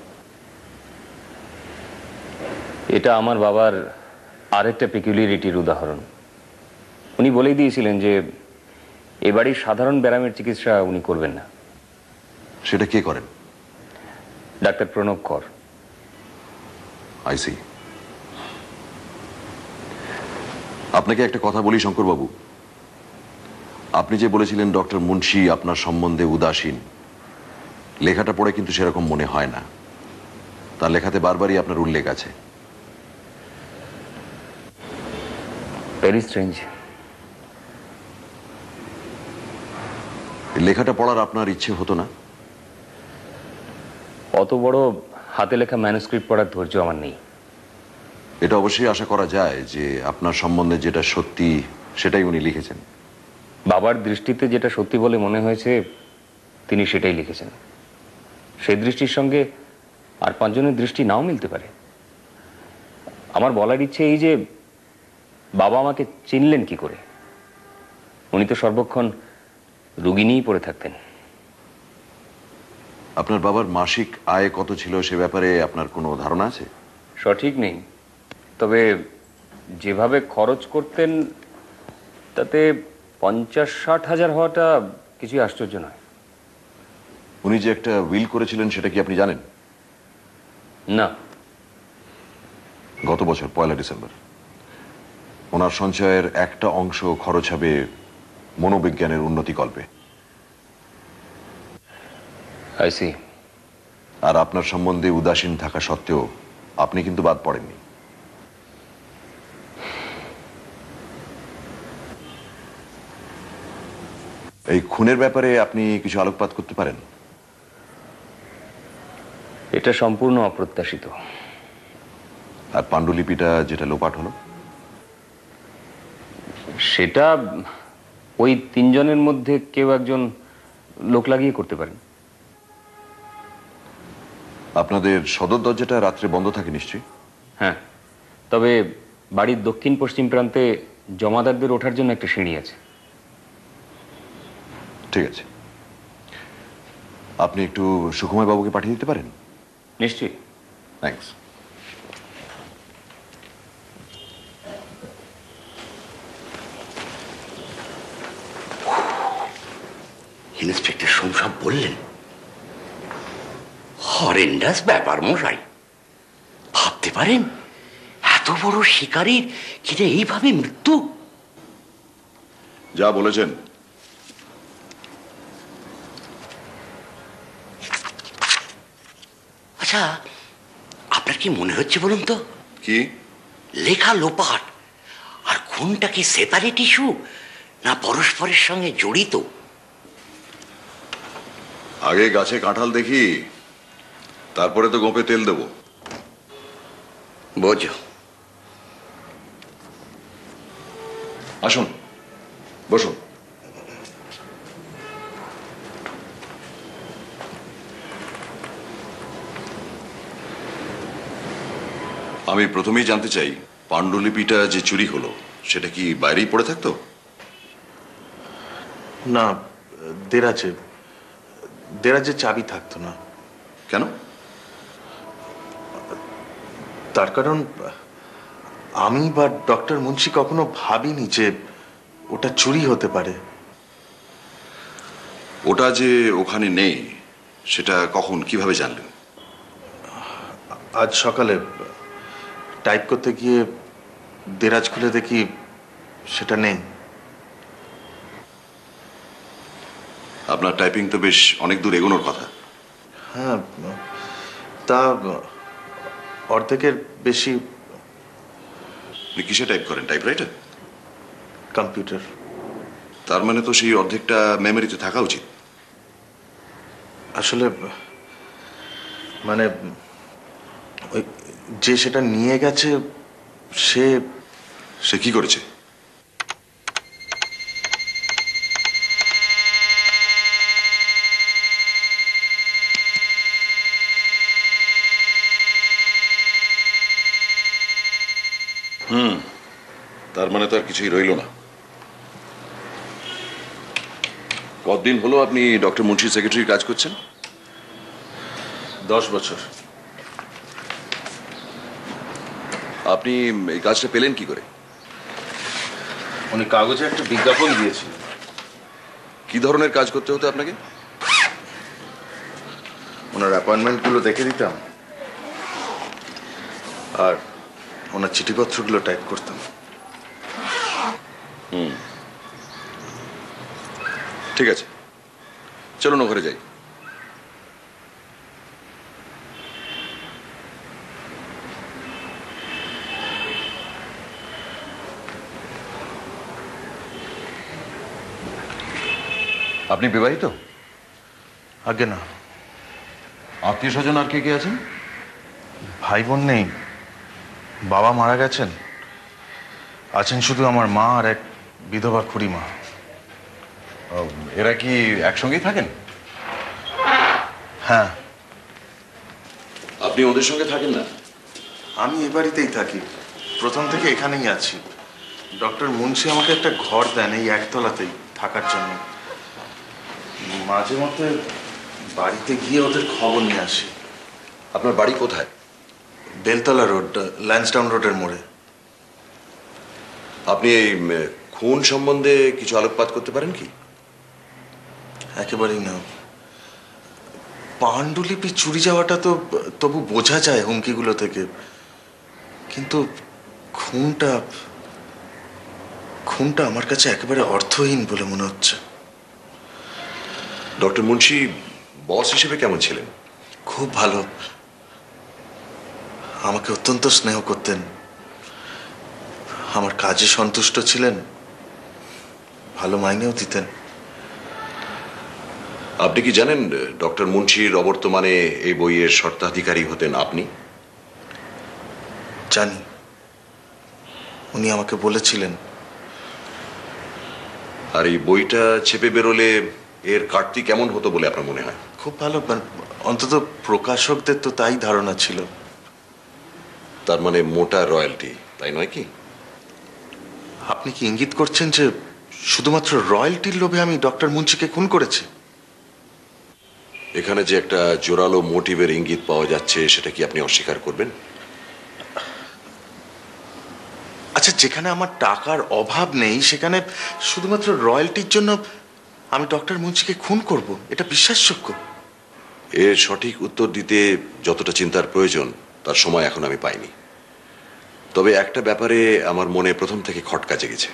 এটা আমার বাবার আরেকটা পেকুলিয়ারিটির উদাহরণ। উনি বলেই দিয়েছিলেন যে এ বাড়ির সাধারণ ব্যারামের চিকিৎসা উনি করবেন না। সেটা কে করেন? ডাক্তার প্রণব কর। আইসি। আপনাকে একটা কথা বলি শঙ্করবাবু, আপনি যে বলেছিলেন ডক্টর মুন্সি আপনার সম্বন্ধে উদাসীন, লেখাটা পড়ে কিন্তু সেরকম মনে হয় না। তার লেখাতে বারবারই আপনার উল্লেখ আছে। Very strange. লেখাটা পড়ার আপনার ইচ্ছে হতো না? অত বড় হাতে লেখা ম্যানুস্ক্রিপ্ট পড়ার ধৈর্য আমার নেই। এটা অবশ্যই আশা করা যায় যে আপনার সম্বন্ধে যেটা সত্যি সেটাই উনি লিখেছেন। বাবার দৃষ্টিতে যেটা সত্যি বলে মনে হয়েছে তিনি সেটাই লিখেছেন। সেই দৃষ্টির সঙ্গে আর পাঁচজনের দৃষ্টি নাও মিলতে পারে। আমার বলার ইচ্ছে এই যে বাবা আমাকে চিনলেন কি করে? উনি তো সর্বক্ষণ রুগী নিয়েই পড়ে থাকতেন। আপনার বাবার মাসিক আয় কত ছিল সে ব্যাপারে আপনার কোনো ধারণা আছে? সঠিক নেই, তবে যেভাবে খরচ করতেন তাতে পঞ্চাশ ষাট হাজার হওয়াটা কিছুই আশ্চর্য নয়। উনি যে একটা উইল করেছিলেন সেটা কি আপনি জানেন? না। গত বছর পয়লা ডিসেম্বর ওনার সঞ্চয়ের একটা অংশ খরচ হবে মনোবিজ্ঞানের উন্নতিকল্পে। I C. আর আপনার সম্বন্ধে উদাসীন থাকা সত্ত্বেও আপনি কিন্তু বাদ পড়েননি। এই খুনের ব্যাপারে আপনি কিছু আলোকপাত করতে পারেন? এটা সম্পূর্ণ অপ্রত্যাশিত। আর পাণ্ডুলিপিটা যেটা লোপাট হলো? সেটা ওই তিনজনের মধ্যে কেউ একজন লোক লাগিয়ে করতে পারেন। আপনাদের সদর দরজাটা রাত্রে বন্ধ থাকে নিশ্চয়ই? হ্যাঁ, তবে বাড়ির দক্ষিণ পশ্চিম প্রান্তে জমাদারদের ওঠার জন্য একটা সিঁড়ি আছে। ঠিক আছে, আপনি একটু সুকুমার বাবুকে পাঠিয়ে দিতে পারেন? নিশ্চয়ই। থ্যাঙ্কস। ইন্সপেক্টর সোম সব বললেন? হরেন্ডাস ব্যাপার মশাই। ভাবতে পারেন এত বড় শিকারীর কিনা এইভাবে মৃত্যু? যা বলেছেন। আচ্ছা, আপনার কি মনে হচ্ছে বলুন তো? কি? লেখা লোপাট আর খুনটা কি সেপারেট ইস্যু না পরস্পরের সঙ্গে জড়িত? আগে গাছে কাঁঠাল দেখি, তারপরে তো গোপে তেল দেব। বোঝো। আসুন, বসুন। আমি প্রথমেই জানতে চাই, পাণ্ডুলিপিটা যে চুরি হলো সেটা কি বাইরেই পড়ে থাকতো? না, দেরাজে দেরাজে চাবি থাকতো না। কেন? তার কারণ আমি বা ডক্টর মুন্সি কখনো ভাবিনি যে ওটা চুরি হতে পারে। ওটা যে ওখানে নেই সেটা কখন কিভাবে জানলেন? আজ সকালে টাইপ করতে গিয়ে দেরাজ খুলে দেখি সেটা নেই। আপনার টাইপিং তো বেশ অনেক দূর এগোনোর কথা। হ্যাঁ, তা অর্ধেকের বেশি। আপনি কিসে টাইপ করেন? টাইপরাইটার? কম্পিউটার। তার মানে তো সেই অর্ধেকটা মেমোরিতে থাকা উচিত। আসলে মানে ওই যে সেটা নিয়ে গেছে সে সে কি করেছে? হুম, তার মানে তো আর কিছুই রইল না। কতদিন হলো আপনি ডক্টর মুন্সির সেক্রেটারির কাজ করছেন? দশ বছর। আপনি এই কাজটা পেলেন কি করে? উনি কাগজে একটা বিজ্ঞাপন দিয়েছিলেন। কি ধরনের কাজ করতে হতো আপনাকে? ওনার অ্যাপয়েন্টমেন্টগুলো দেখে দিতাম আর ওনার চিঠিপত্রগুলো টাইপ করতাম। হুম, ঠিক আছে, চলুন ঘরে যাই। আপনি বিবাহিত? আগে না। আত্মীয় স্বজন আর কে কে আছেন? ভাই বোন নেই, বাবা মারা গেছেন। আছেন শুধু আমার মা আর এক বিধবা খুড়িমা। এরা কি একসঙ্গেই থাকেন? হ্যাঁ। আপনি ওদের সঙ্গে থাকেন না? আমি এ বাড়িতেই থাকি, প্রথম থেকে এখানেই আছি। ডক্টর মুন্সি আমাকে একটা ঘর দেন এই একতলাতেই থাকার জন্য। মাঝে মধ্যে বাড়িতে গিয়ে ওদের খবর নিয়ে আসি। আপনার বাড়ি কোথায়? বেলতলা রোড, ল্যান্সডাউন রোডের মোড়ে। আপনি এই খুন সম্বন্ধে কিছু আলোকপাত করতে পারেন কি? একেবারেই না। পাণ্ডুলিপি চুরি যাওয়াটা তো তবু বোঝা যায় হুমকিগুলো থেকে, কিন্তু খুনটা খুনটা আমার কাছে একেবারে অর্থহীন বলে মনে হচ্ছে। ডক্টর মুন্সি বস হিসেবে কেমন ছিলেন? খুব ভালো, আমাকে অত্যন্ত স্নেহ করতেন, আমার কাজে সন্তুষ্ট ছিলেন, ভালো মাইনেও দিতেন। আপনি কি জানেন ডক্টর মুন্সির অবর্তমানে এই বইয়ের স্বত্বাধিকারী হতেন আপনি? জানি, উনি আমাকে বলেছিলেন। আর এই বইটা ছেপে বেরোলে এর কাটতি কেমন হতো বলে আপনার মনে হয়? খুব ভালো, অন্তত প্রকাশকদের তো তাই ধারণা ছিল। তার মানে মোটা রয়্যালটি, তাই নয় কি? আপনি কি ইঙ্গিত করছেন যে শুধুমাত্র রয়্যালটির লোভে আমি ডক্টর মুন্সিকে খুন করেছি? এখানে যে একটা জোরালো মোটিভের ইঙ্গিত পাওয়া যাচ্ছে, সেটা কি আপনি অস্বীকার করবেন? আচ্ছা, যেখানে আমার টাকার অভাব নেই সেখানে শুধুমাত্র রয়্যালটির জন্য আমি ডক্টর মুন্সিকে খুন করব, এটা বিশ্বাসযোগ্য? এর সঠিক উত্তর দিতে যতটা চিন্তার প্রয়োজন তার সময় এখন আমি পাইনি। তবে একটা ব্যাপারে আমার মনে প্রথম থেকে খটকা জেগেছে।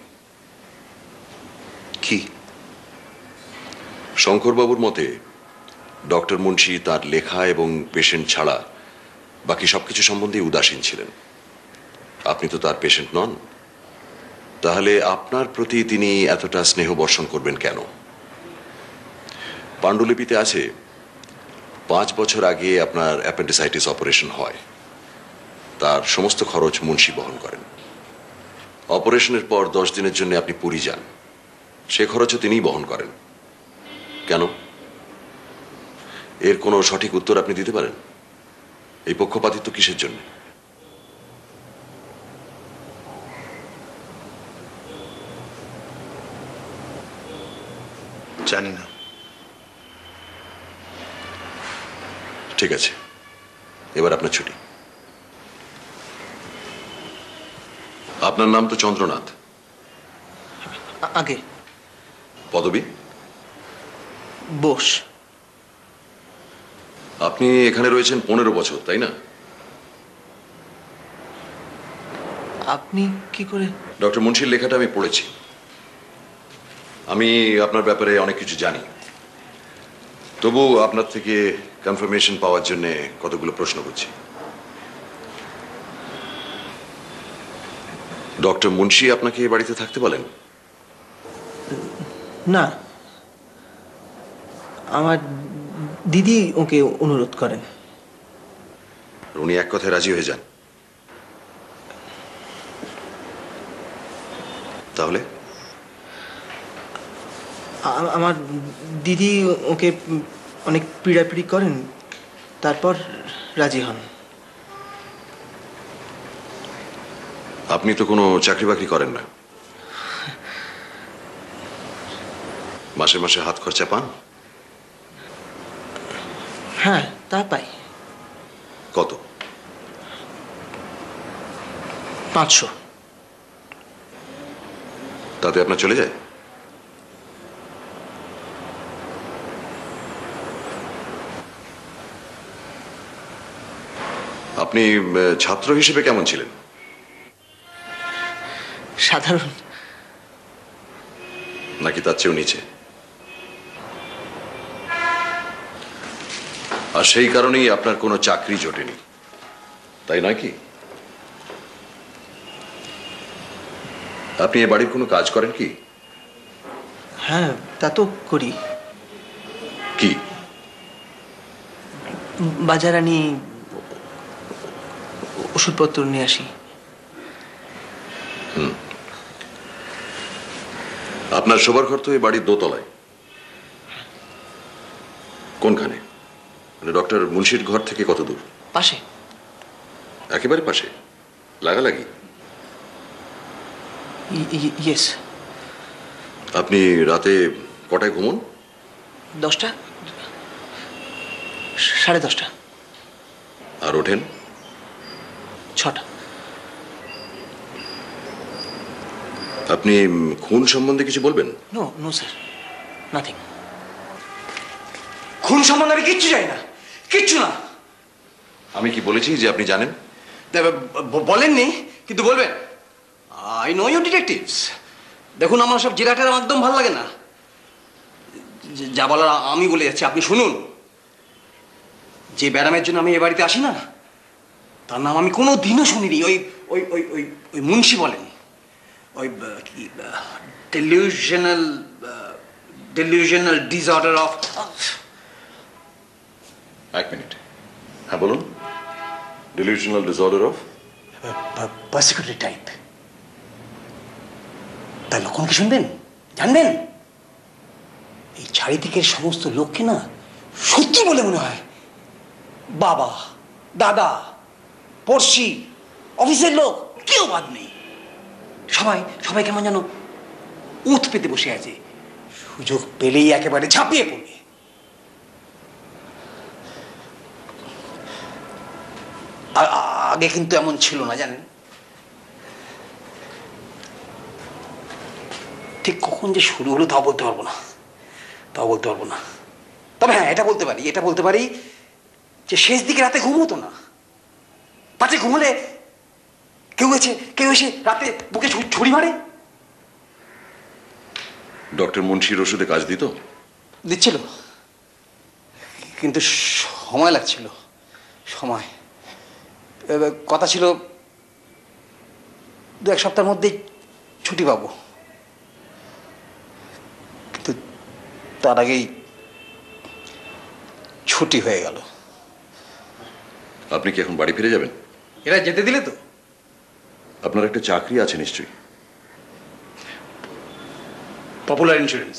কি? শঙ্করবাবুর মতে ডক্টর মুন্সি তার লেখা এবং পেশেন্ট ছাড়া বাকি সবকিছু সম্বন্ধে উদাসীন ছিলেন। আপনি তো তার পেশেন্ট নন, তাহলে আপনার প্রতি তিনি এতটা স্নেহ বর্ষণ করবেন কেন? পাণ্ডুলিপিতে আছে পাঁচ বছর আগে আপনার অ্যাপেন্ডিসাইটিস অপারেশন হয়, তার সমস্ত খরচ মুন্সি বহন করেন। অপারেশনের পর দশ দিনের জন্য আপনি পুরী যান, সে খরচও তিনিই বহন করেন। কেন? এর কোনো সঠিক উত্তর আপনি দিতে পারেন? এই পক্ষপাতিত্ব কিসের জন্য? জানি না। ঠিক আছে, এবার আপনার ছুটি। আপনার নাম তো চন্দ্রনাথ? আগে। পদবী? বোস। আপনি এখানে রয়েছেন পনেরো বছর, তাই না? আপনি কি করে? ডক্টর মুন্সির লেখাটা আমি পড়েছি, আমি আপনার ব্যাপারে অনেক কিছু জানি। তবু আপনার থেকে কনফার্মেশন পাওয়ার জন্য কতগুলো প্রশ্ন করছি। ডক্টর মুন্সি আপনাকে এই বাড়িতে থাকতে বলেন? না, আমার দিদি ওকে অনুরোধ করেন। উনি এক কথায় রাজি হয়ে যান? তাহলে আমার দিদি ওকে অনেক পীড়াপিড়ি করেন, তারপর রাজি হন। আপনি তো কোনো চাকরি বাকরি করেন না, মাসে মাসে হাত খরচা পান? হ্যাঁ, তা পাই। কত? পাঁচশো। তাতে আপনার চলে যায়? আপনি ছাত্র হিসেবে কেমন ছিলেন? সাধারণ। নাকি তার চেয়েও নিচে? আর সেই কারণেই আপনার কোনো চাকরি জোটেনি, তাই নয় কি? আপনি এ বাড়ির কোনো কাজ করেন কি? হ্যাঁ, তা তো করি। কি? বাজার আনি, ওষুধপত্র নিয়ে আসি। হুম। আপনার শোবার ঘর তো এই বাড়ির দোতলায়। কোনখানে? মানে ডক্টর মুন্সির ঘর থেকে কত দূর? পাশে। একেবারে পাশে? লাগালাগি? ইয়েস। আপনি রাতে কটায় ঘুমন? দশটা, সাড়ে দশটা। আর ওঠেন? ছটা। আপনি খুন সম্বন্ধে কিছু বলবেন? No no sir, nothing. খুন সম্বন্ধে আমি কিচ্ছু জানি না, কিচ্ছু না। আমি কি বলেছি যে আপনি জানেন? বলেননি, কিন্তু বলবেন। I know you detectives. দেখুন, আমার সব জেরাটের একদম ভালো লাগে না। যা বলার আমি বলে যাচ্ছি, আপনি শুনুন। যে ব্যারামের জন্য আমি এ বাড়িতে আসি না, তার নাম আমি কোনো দিনও শুনিনি। ওই ওই ওই ওই ওই মুন্সি বলেন, ওই কি ডেলিউশনাল ডেলিউশনাল ডিসঅর্ডার অফ। এক মিনিট। হ্যাঁ বলুন। Delusional disorder of persecuted type. তার লক্ষণ কি শুনবেন, জানবেন? এই চারিদিকের সমস্ত লোককে না সত্যি বলে মনে হয়। বাবা, দাদা, পড়শি, অফিসের লোক, কেউ বাদ নেই। সবাই সবাই কেমন যেন উৎ পেতে বসে আছে, সুযোগ পেলেই একেবারে ঝাঁপিয়ে পড়বে। আগে কিন্তু এমন ছিল না, জানেন? ঠিক কখন যে শুরু হলো তাও বলতে পারবো না, তাও বলতে পারবো না। তবে হ্যাঁ, এটা বলতে পারি, এটা বলতে পারি যে শেষ দিকে রাতে ঘুম হতো না। পাছে ঘুমলে কেউ এসে কেউ এসে রাতে বুকে ছুরি মারে। ডক্টর মুন্সির ওষুধে কাজ দিত? দিচ্ছিল, কিন্তু সময় লাগছিল। সময় কথা ছিল দু এক সপ্তাহের মধ্যেই ছুটি পাবো, কিন্তু তার আগেই ছুটি হয়ে গেল। আপনি কি এখন বাড়ি ফিরে যাবেন? এরা যেতে দিলে তো? আপনার একটা চাকরি আছে নিশ্চয়ই? Popular insurance.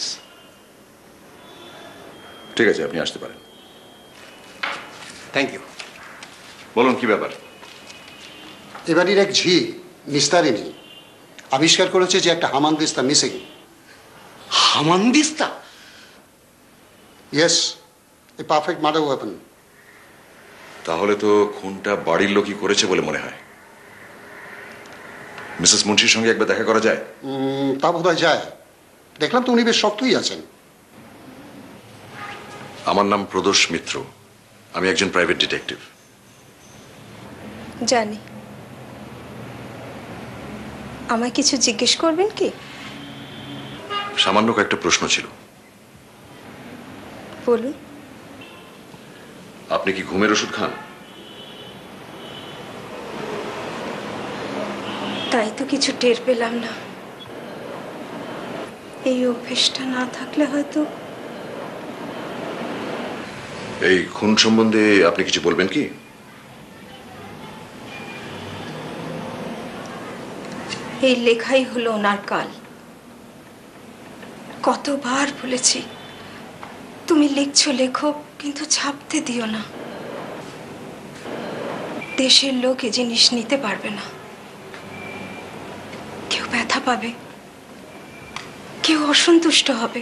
ঠিক আছে, আপনি আসতে পারেন। Thank you. বলুন, কি ব্যাপার? এবারের এক ঝি নিস্তারিণী আবিষ্কার করেছে যে একটা হামানদিস্তা মিসিং। হামানদিস্তা? Yes, a perfect murder weapon. তাহলে তো খুনটা বাড়ির লোকই করেছে বলে মনে হয়। মিসেস মুন্সির সঙ্গে একবার দেখা করা যায়? তা বোধ হয় যায়। দেখলাম তো উনি বেশ শক্তই আছেন। আমার নাম প্রদোষ মিত্র, আমি একজন প্রাইভেট ডিটেকটিভ। জানি। আমায় কিছু জিজ্ঞেস করবেন কি? সামান্য কয়েকটা প্রশ্ন ছিল। বলুন। আপনি কি ঘুমের ওষুধ খান? তাই তো কিছু টের পেলাম না। এই অভ্যেসটা না থাকলে হয়তো। এই খুন সম্বন্ধে আপনি কিছু বলবেন কি? এই লেখাই হলো ওনার কাল। কতবার বলেছি, তুমি লিখছো লেখো, কিন্তু ছাপতে দিও না। দেশের লোক এ জিনিস নিতে পারবে না। পাবে, কেউ অসন্তুষ্ট হবে।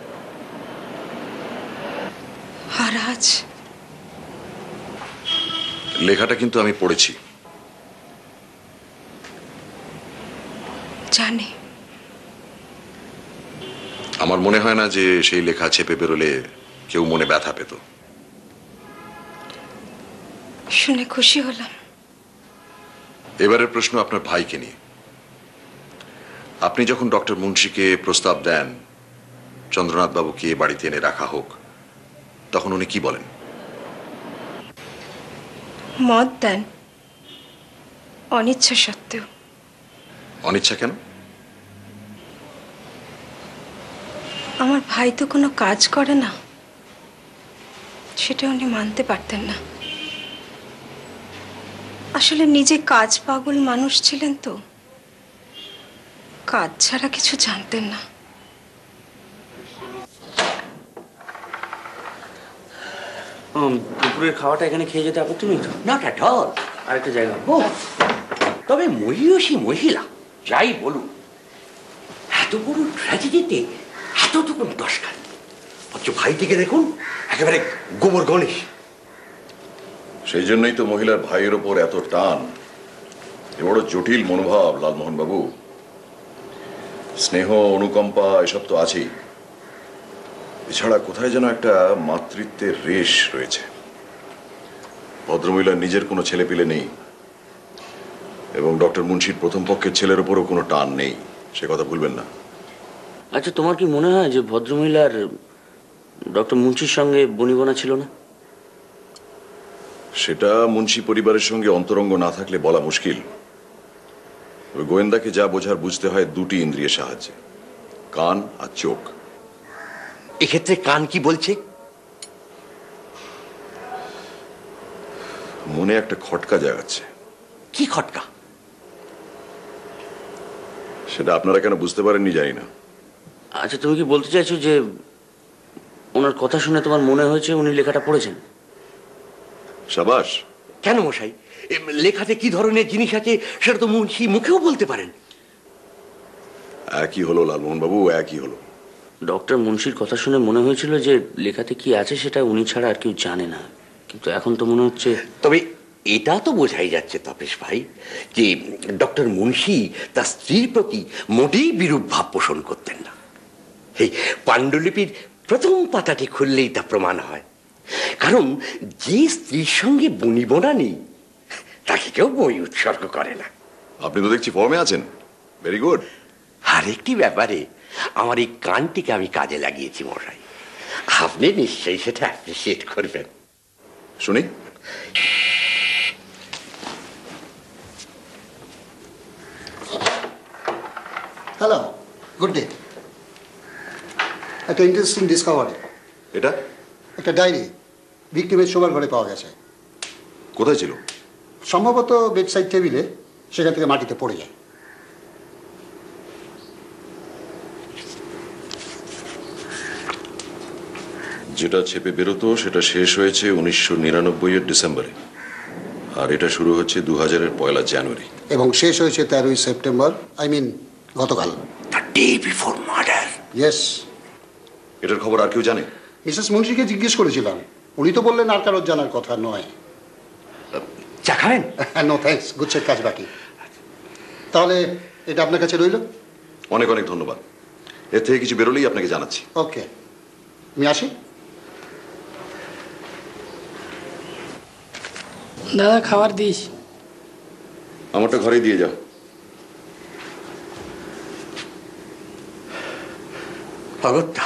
আর আজ লেখাটা কিন্তু আমি পড়েছি। জানি। আমার মনে হয় না যে সেই লেখা চেপে বেরোলে কেউ মনে ব্যথা পেত। শুনে খুশি হলাম। এবারের প্রশ্ন আপনার ভাইকে নিয়ে। আপনি যখন ডক্টর মুন্সিকে প্রস্তাব দেন চন্দ্রনাথ বাবুকে বাড়িতে এনে রাখা হোক, তখন উনি কি বলেন? মত দেন, অনিচ্ছা সত্ত্বেও। অনিচ্ছা কেন? আমার ভাই তো কোনো কাজ করে না, সেটা উনি মানতে পারতেন না। আসলে নিজে কাজ পাগল মানুষ ছিলেন তো, কাজ ছাড়া কিছু জানতেন না। দুপুরের খাওয়াটা এখানে খেয়ে যেতে আপত্তি নেই তো? Not at all. আরেকটা জায়গা। ও তবে মহিয়সী মহিলা যাই বলুন, এত বড় ট্র্যাজেডিতে এতটুকু দশকার, অথচ ভাইটিকে দেখুন একেবারে গোবর গণেশ। সেই জন্যই তো মহিলার ভাইয়ের ওপর এত টান। এ বড় জটিল মনোভাব লালমোহন বাবু। স্নেহ, অনুকম্পা এসব তো আছেই, এছাড়া কোথায় যেন একটা মাতৃত্বের রেশ রয়েছে। ভদ্রমহিলার নিজের কোনো ছেলেপিলে নেই, এবং ডক্টর মুন্সির প্রথম পক্ষের ছেলের ওপরও কোনো টান নেই, সে কথা ভুলবেন না। আচ্ছা, তোমার কি মনে হয় যে ভদ্রমহিলার ডক্টর মুন্সির সঙ্গে বনিবনা ছিল না? সেটা মুন্সি পরিবারের সঙ্গে অন্তরঙ্গ না থাকলে বলা মুশকিল। ওই গোয়েন্দাকে যা বোঝার বুঝতে হয় দুটি ইন্দ্রিয়ের সাহায্যে, কান আর চোখ। এক্ষেত্রে কান কি বলছে? মনে একটা খটকা জাগাচ্ছে। কি খটকা? সেটা আপনারা কেন বুঝতে পারেননি জানি না। আচ্ছা, তুমি কি বলতে চাইছো যে ওনার কথা শুনে তোমার মনে হয়েছে উনি লেখাটা পড়েছেন? সাবাস। কেন মশাই, লেখাতে কি ধরনের জিনিস আছে সেটা তো মুন্সি মুখেও বলতে পারেন। একই হলো লালমোহন বাবু, একই হলো। ডক্টর মুন্সির কথা শুনে মনে হয়েছিল যে লেখাতে কি আছে সেটা উনি ছাড়া আর কেউ জানে না, কিন্তু এখন তো মনে হচ্ছে। তবে এটা তো বোঝাই যাচ্ছে তপেশ ভাই যে ডক্টর মুন্সি তার স্ত্রীর প্রতি মোটেই বিরূপ ভাব পোষণ করতেন না। এই পাণ্ডুলিপির প্রথম পাতাটি খুললেই তা প্রমাণ হয়। কারণ যে স্ত্রীর সঙ্গে বনিবনা নেই তাকে কেউ বই উৎসর্গ করে না। আপনি তো দেখছি ফর্মে আছেন, ভেরি গুড। আরেকটি ব্যাপারে আমার এই কানটিকে আমি কাজে লাগিয়েছি মশাই, আপনি নিশ্চয়ই সেটা অ্যাপ্রিসিয়েট করবেন। শুনি। Hello, good day. একটা ইন্টারেস্টিং ডিসকভারি। এটা একটা ডায়েরি ভিক্টিমের শোবার ঘরে পাওয়া গেছে। কোথায় ছিল? সম্ভবত বেডসাইড টেবিলে, সেখান থেকে মাটিতে পড়ে যায়। যেটা ছেপে বেরোতো সেটা শেষ হয়েছে উনিশশো নিরানব্বই এর ডিসেম্বরে, আর এটা শুরু হচ্ছে দু হাজারের পয়লা জানুয়ারি, এবং শেষ হয়েছে তেরোই সেপ্টেম্বর, আই মিন গতকাল। The day before murder. Yes. এটার খবর আর কেউ জানে? মিসেস মুন্সিকে জিজ্ঞেস করেছিলাম, উনি তো বললেন আর কারোর জানার কথা নয়। চা খাবেন? নো থ্যাঙ্কস, গুচ্ছের কাজ বাকি। তাহলে এটা আপনার কাছে রইল। অনেক অনেক ধন্যবাদ। এর থেকে কিছু বেরোলেই আপনাকে জানাচ্ছি। ওকে, আমি আসি। দাদা, খাবার দিস। আমারটা ঘরে দিয়ে যাও। অগত্যা।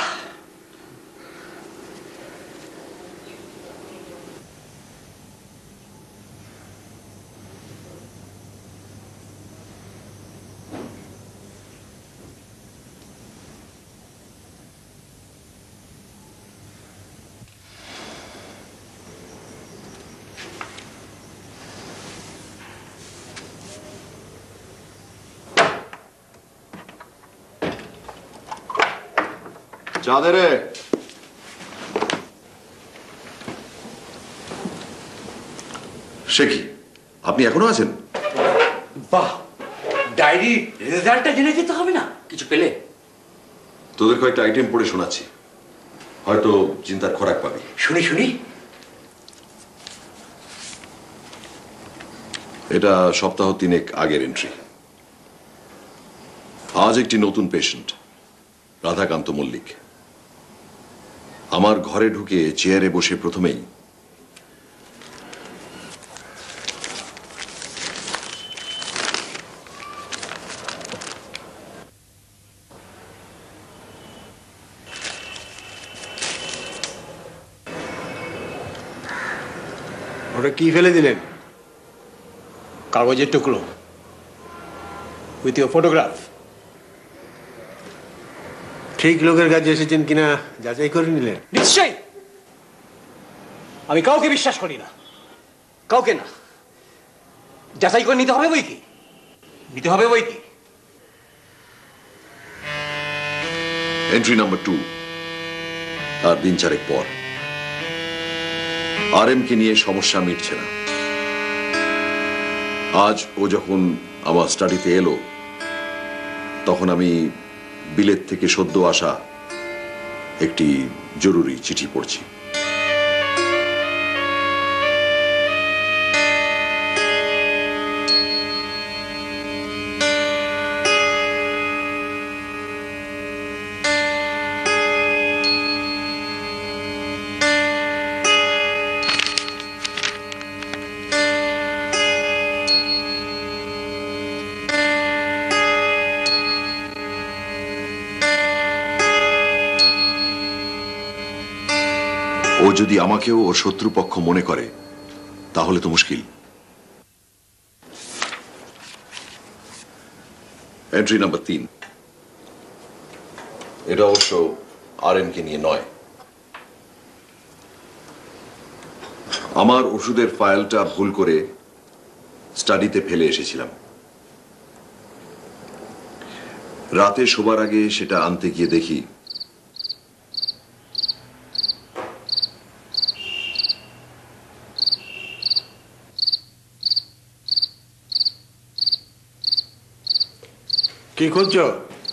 চা দে রে। সে কি, আপনি এখনো আছেন? বাহ, ডায়েরি রেজাল্টটা জেনে যেতে হবে না? কিছু পেলে? তোদের কয়েকটা আইটেম পড়ে শোনাচ্ছি, হয়তো চিন্তার খোরাক পাবি। শুনি শুনি। এটা সপ্তাহ তিনেক আগের এন্ট্রি। আজ একটি নতুন পেশেন্ট, রাধাকান্ত মল্লিক, আমার ঘরে ঢুকে চেয়ারে বসে প্রথমেই ওটা কি ফেলে দিলেন? কাগজের টুকরো উইথ ইউর ফটোগ্রাফ। ঠিক লোকের কাছে এসেছেন কিনা যাচাই করে নিলেন? নিশ্চয়ই। আমি কাউকে বিশ্বাস করি না, কাউকে না। যাচাই করে নিতে হবে বই কি, নিতে হবে বই কি। Entry number two. আর দিন চারেক পর আর এম কে নিয়ে সমস্যা মিটছে না। আজ ও যখন আমার স্টাডিতে এলো, তখন আমি বিলেত থেকে সদ্য আসা একটি জরুরি চিঠি পড়ছি। ও যদি আমাকেও ওর শত্রুপক্ষ মনে করে তাহলে তো মুশকিল। এন্ট্রি নাম্বার তিন। এটা অবশ্য আর এম কে নিয়ে নয়। আমার ওষুধের ফাইলটা ভুল করে স্টাডিতে ফেলে এসেছিলাম। রাতে শোবার আগে সেটা আনতে গিয়ে দেখি কি খুঁজছো?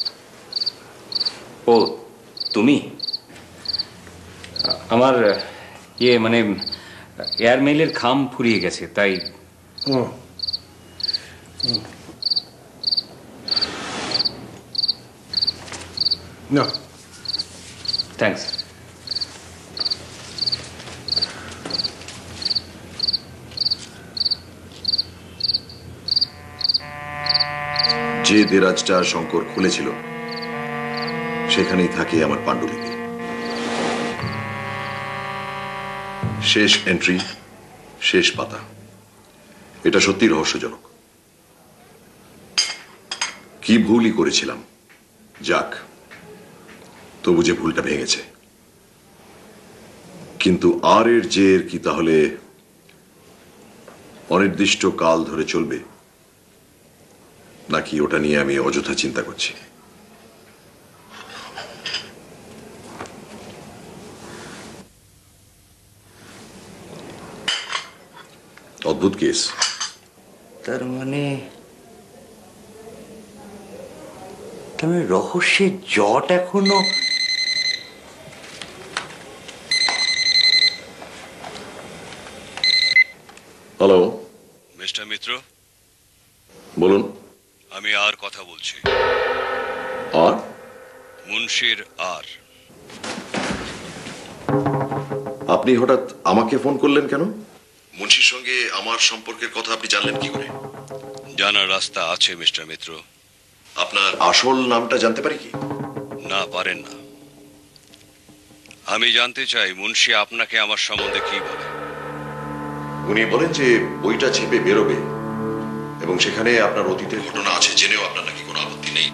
ও তুমি? আমার ইয়ে মানে এয়ারমেইলের খাম ফুরিয়ে গেছে, তাই। ও না, থ্যাঙ্কস। যে দেরাজটা শঙ্কর খুলেছিল সেখানেই থাকে আমার পাণ্ডুলিপি। শেষ এন্ট্রি, শেষ পাতা। এটা সত্যি রহস্যজনক। কি ভুলই করেছিলাম, যাক, তবু যে ভুলটা ভেঙেছে। কিন্তু আর এর জের কি তাহলে অনির্দিষ্ট কাল ধরে চলবে, নাকি ওটা নিয়ে আমি অযথা চিন্তা করছি? অদ্ভুত কেস। তার মানে তার মানে রহস্যের জট এখনো। হ্যালো মিস্টার মিত্র, বলুন। আমি আর কথা বলছি। আর মুন্সির আর। আপনি হঠাৎ আমাকে ফোন করলেন কেন? মুন্সির সঙ্গে আমার সম্পর্কের কথা আপনি জানলেন কি করে? জানার রাস্তা আছে মিস্টার মিত্র। আপনার আসল নামটা জানতে পারি কি? না, পারেন না। আমি জানতে চাই মুন্সি আপনাকে আমার সম্বন্ধে কি বলে। উনি বলেন যে বইটা ছেপে বেরোবে এবং সেখানে আপনার অতীতের ঘটনা আছে জেনেও আপনার নাকি কোনো আপত্তি নেই।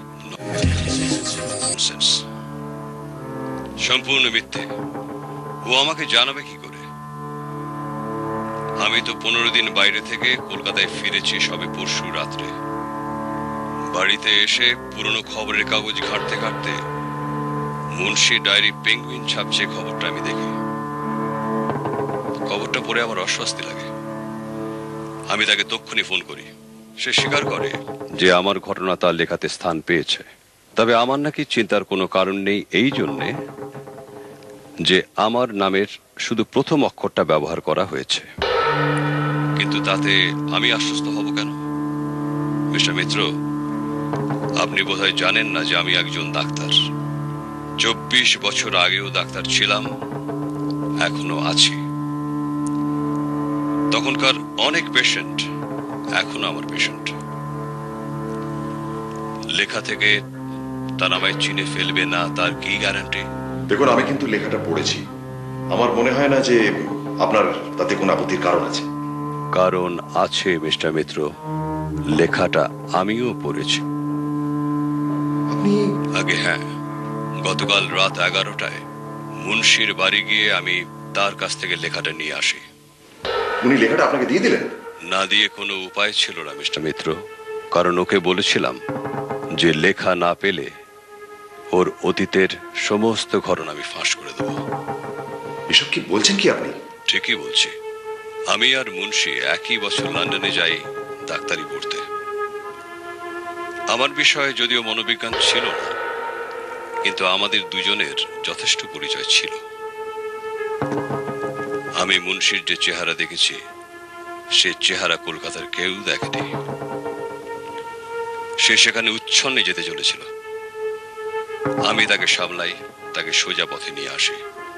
সম্পূর্ণ মিথ্যে। ও আমাকে জানাবে কি করে? আমি তো পনেরো দিন বাইরে থেকে কলকাতায় ফিরেছি সবে পরশু রাত্রে। বাড়িতে এসে পুরনো খবরের কাগজ ঘাঁটতে ঘাঁটতে মুন্সি ডায়েরি পেঙ্গুইন ছাপছে খবরটা আমি দেখি। খবরটা পড়ে আমার অস্বস্তি লাগে। আমি তাকে তক্ষুনি ফোন করি। সে স্বীকার করে যে আমার ঘটনা তার লেখাতে স্থান পেয়েছে। তবে আমার নাকি চিন্তার কোনো কারণ নেই এই জন্যে যে আমার নামের শুধু প্রথম অক্ষরটা ব্যবহার করা হয়েছে। কিন্তু তাতে আমি আশ্বস্ত হব কেন? মিস্টার মিত্র, আপনি বোধহয় জানেন না যে আমি একজন ডাক্তার। চব্বিশ বছর আগেও ডাক্তার ছিলাম, এখনো আছি। তখনকার অনেক পেশেন্ট এখনো আমার পেশেন্ট। লেখা থেকে তার আমায় চিনে ফেলবে না তার কি গ্যারান্টি? দেখুন, আমি কিন্তু লেখাটা পড়েছি। আমার মনে হয় না যে আপনার তাতে কোনো আপত্তির কারণ আছে। কারণ আছে মিস্টার মিত্র, লেখাটা আমিও পড়েছি। আগে হ্যাঁ, গতকাল রাত এগারোটায় মুন্সির বাড়ি গিয়ে আমি তার কাছ থেকে লেখাটা নিয়ে আসি। উনি লেখাটা আপনাকে দিয়ে দিলেন? না দিয়ে কোনো উপায় ছিল না মিস্টার মিত্র, কারণ ওকে বলেছিলাম যে লেখা না পেলে ওর অতীতের সমস্ত ঘটনা আমি ফাঁস করে দেব। এসব কি বলছেন কি আপনি? ঠিকই বলছি। আমি আর মুন্সি একই বছর লন্ডনে যাই ডাক্তারি পড়তে। আমার বিষয়ে যদিও মনোবিজ্ঞান ছিল না, কিন্তু আমাদের দুজনের যথেষ্ট পরিচয় ছিল। আমি মুন্সির যে চেহারা দেখেছি সে চেহারা কলকাতার কেউ দেখেনি। সে সেখানে উচ্ছন্নে যেতে চলেছিল। আমি তাকে সামলাই, তাকে সোজা পথে নিয়ে আসি।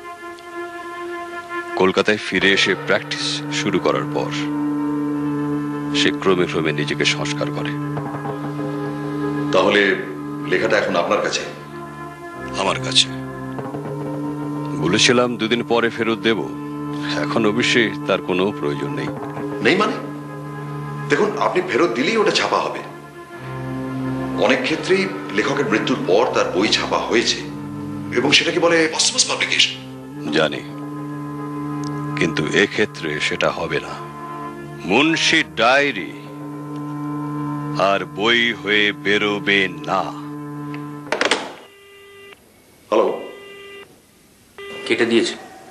কলকাতায় ফিরে এসে প্র্যাকটিস শুরু করার পর সে ক্রমে ক্রমে নিজেকে সংস্কার করে। তাহলে লেখাটা এখন আপনার কাছে? আমার কাছে। বলেছিলাম দুদিন পরে ফেরত দেব, এখন অবশ্যই তার কোনো প্রয়োজন নেই। নেই মানে? দেখুন, আপনি ফেরত দিলেই ওটা ছাপা হবে। অনেক ক্ষেত্রেই লেখকের মৃত্যুর পর তার বই ছাপা হয়েছে এবং সেটাকে বলে পসথমাস পাবলিকেশন। জানি, কিন্তু এক্ষেত্রে সেটা হবে না। মুন্সি ডায়েরি আর বই হয়ে বেরোবে না। হ্যালো, কেটে দিয়েছে।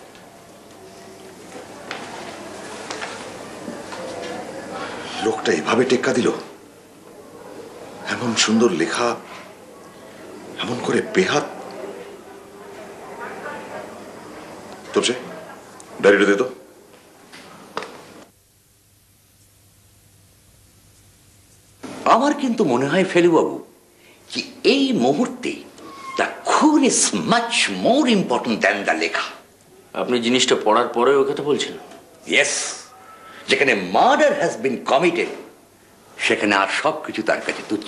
লোকটা এভাবে টেক্কা দিল? এমন সুন্দর লেখা এমন করে বেহাত। তোর সে ডায়েরিটা দে তো। আমার কিন্তু মনে হয় ফেলুবাবু যে এই মুহূর্তে দ্য খুন is much more important than the লেখা। আপনি জিনিসটা পড়ার পরে ওই কথা বলছেন? ইয়েস, যেখানে মার্ডার হ্যাজ বিন কমিটেড সেখানে আর সব কিছু তার কাছে তুচ্ছ।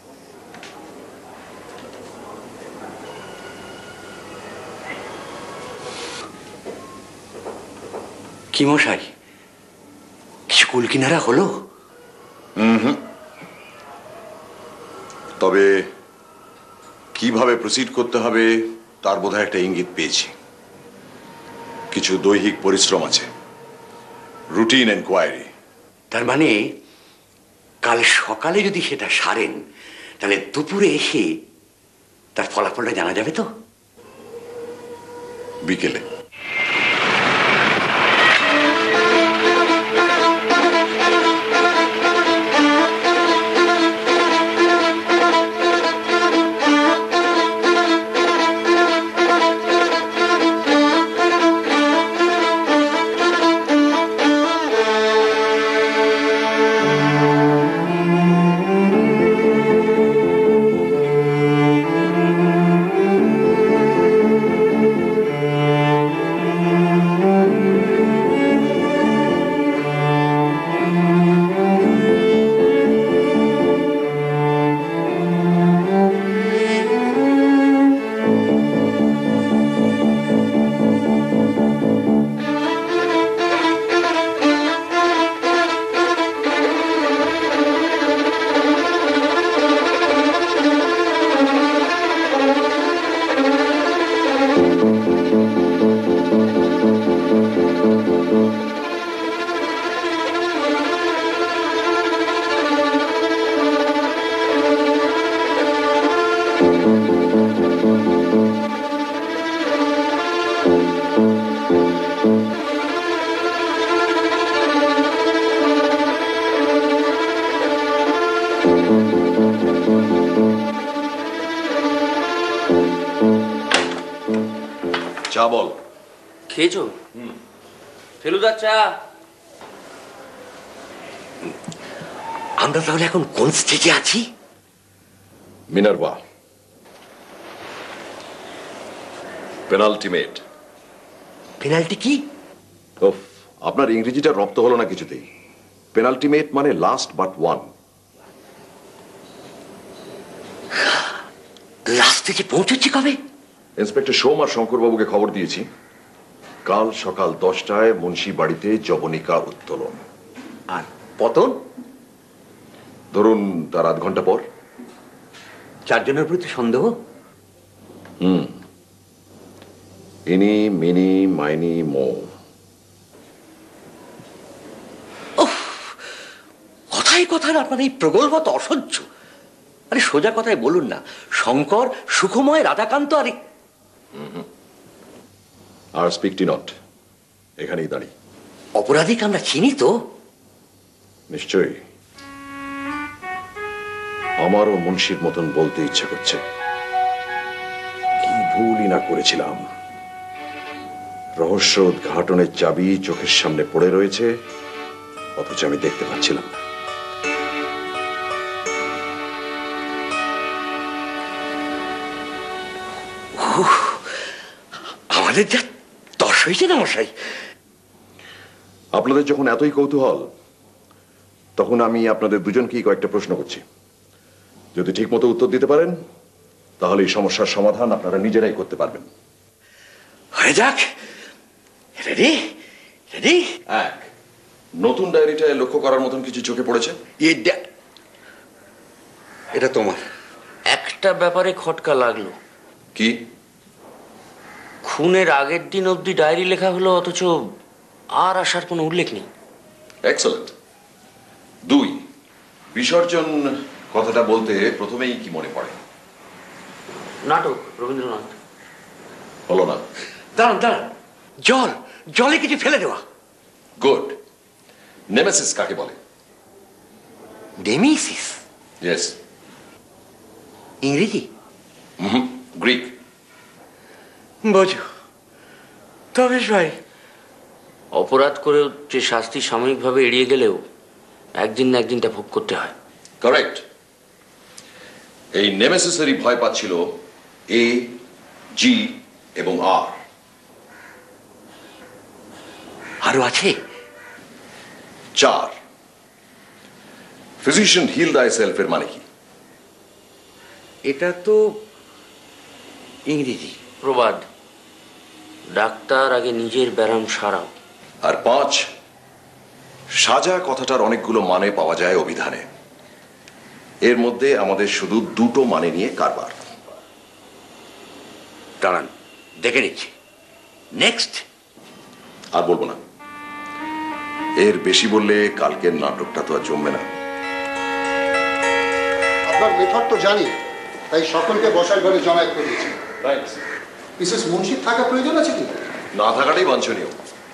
কি মশাই, কিছু কুল কিনারা হলো? হুম, তবে কিভাবে প্রসিড করতে হবে তার বোধহয় একটা ইঙ্গিত পেয়েছি। কিছু দৈহিক পরিশ্রম আছে, রুটিন এনকোয়ারি। তার মানে কাল সকালে যদি সেটা সারেন তাহলে দুপুরে এসে তার ফলাফলটা জানা যাবে তো? বিকেলে। চা বল। খেয়েছো? ফেলুদার চা। আমরা তাহলে এখন কোন স্টেজে আছি? Minerva, penultimate. পেনাল্টি কি? ওফ, আপনার ইংরেজিটা রপ্ত হলো না কিছুতেই। পেনাল্টিমেট মানে লাস্ট বাট ওয়ান। লাস্ট স্টেজে পৌঁছচ্ছি কবে? ইন্সপেক্টর সোম আর শঙ্করবাবুকে খবর দিয়েছি কাল সকাল দশটায় মুন্সি বাড়িতে জবনিকা উত্তোলন। আর পতন? ধরুন তার আধ ঘন্টা পর। চারজনের প্রতি সন্দেহ? হুম, ইনি মিনি মাইনি মো। কথায় কথায় আপনার এই প্রগল্ভতা অসহ্য। আরে সোজা কথায় বলুন না, শঙ্কর, সুখময়, রাধাকান্ত আর আর স্পিকটি নট এখানেই দাঁড়ি। অপরাধীকে আমরা চিনি তো? নিশ্চয়ই। আমারও মুন্সির মতন বলতে ইচ্ছা করছে, কি ভুলই না করেছিলাম। রহস্য উদ্ঘাটনের চাবি চোখের সামনে পড়ে রয়েছে, অথচ আমি দেখতে পাচ্ছিলাম না। আমাদের যা দশ হয়েছে না মশাই। আপনাদের যখন এতই কৌতূহল, তখন আমি আপনাদের দুজনকেই কয়েকটা প্রশ্ন করছি। যদি ঠিক মতো উত্তর দিতে পারেন, তাহলে এই সমস্যার সমাধান আপনারা নিজেরাই করতে পারবেন। হয়ে যাক। রেডি? রেডি? এক, নতুন ডায়েরিটায় লক্ষ্য করার মতন কিছু চোখে পড়েছে? এটা তোমার। একটা ব্যাপারে খটকা লাগলো। কি? খুনের আগের দিন অবধি ডায়েরি লেখা হলো, অথচ আর আসার কোনো উল্লেখ নেই। এক্সেলেন্ট। দুই, বিসর্জন কথাটা বলতে প্রথমেই কি মনে পড়ে? নাটক, রবীন্দ্রনাথ। হলো না। দাঁড়ান দাঁড়ান, জল, জলে কিছু ফেলে দেওয়া। গুড। নেমেসিস কাকে বলে? নেমেসিস? ইয়েস। ইংরেজি? হুম, গ্রিক। বোঝো তবে ভাই, অপরাধ করেও যে শাস্তি সাময়িকভাবে এড়িয়ে গেলেও একদিন না একদিন তা ভোগ করতে হয়। কারেক্ট। এই নেমেসিসেরই ভয় পাচ্ছিল এ, জি এবং আর। আরো আছে? চার, ফিজিশিয়ান হিল দাই সেলফ এর মানে কি? এটা তো ইংরেজি প্রবাদ, ডাক্তার আগে নিজের ব্যারাম সারাও। আর পাঁচ, সাজা কথাটার অনেকগুলো মানে পাওয়া যায় অভিধানে। এর মধ্যে আমাদের শুধু দুটো মানে নিয়ে কারবার। দাঁড়ান দেখে নিচ্ছি। নেক্সট। আর বলবো না, এর বেশি বললে কালকের নাটকটা তো আর জমবে না। আপনার মেথড তো জানি, তাই সকলকে বসার ঘরে জমায়েত করে দিয়েছি। মিসেস মুন্সির থাকা প্রয়োজন আছে কি? না থাকাটাই বাঞ্ছনীয়।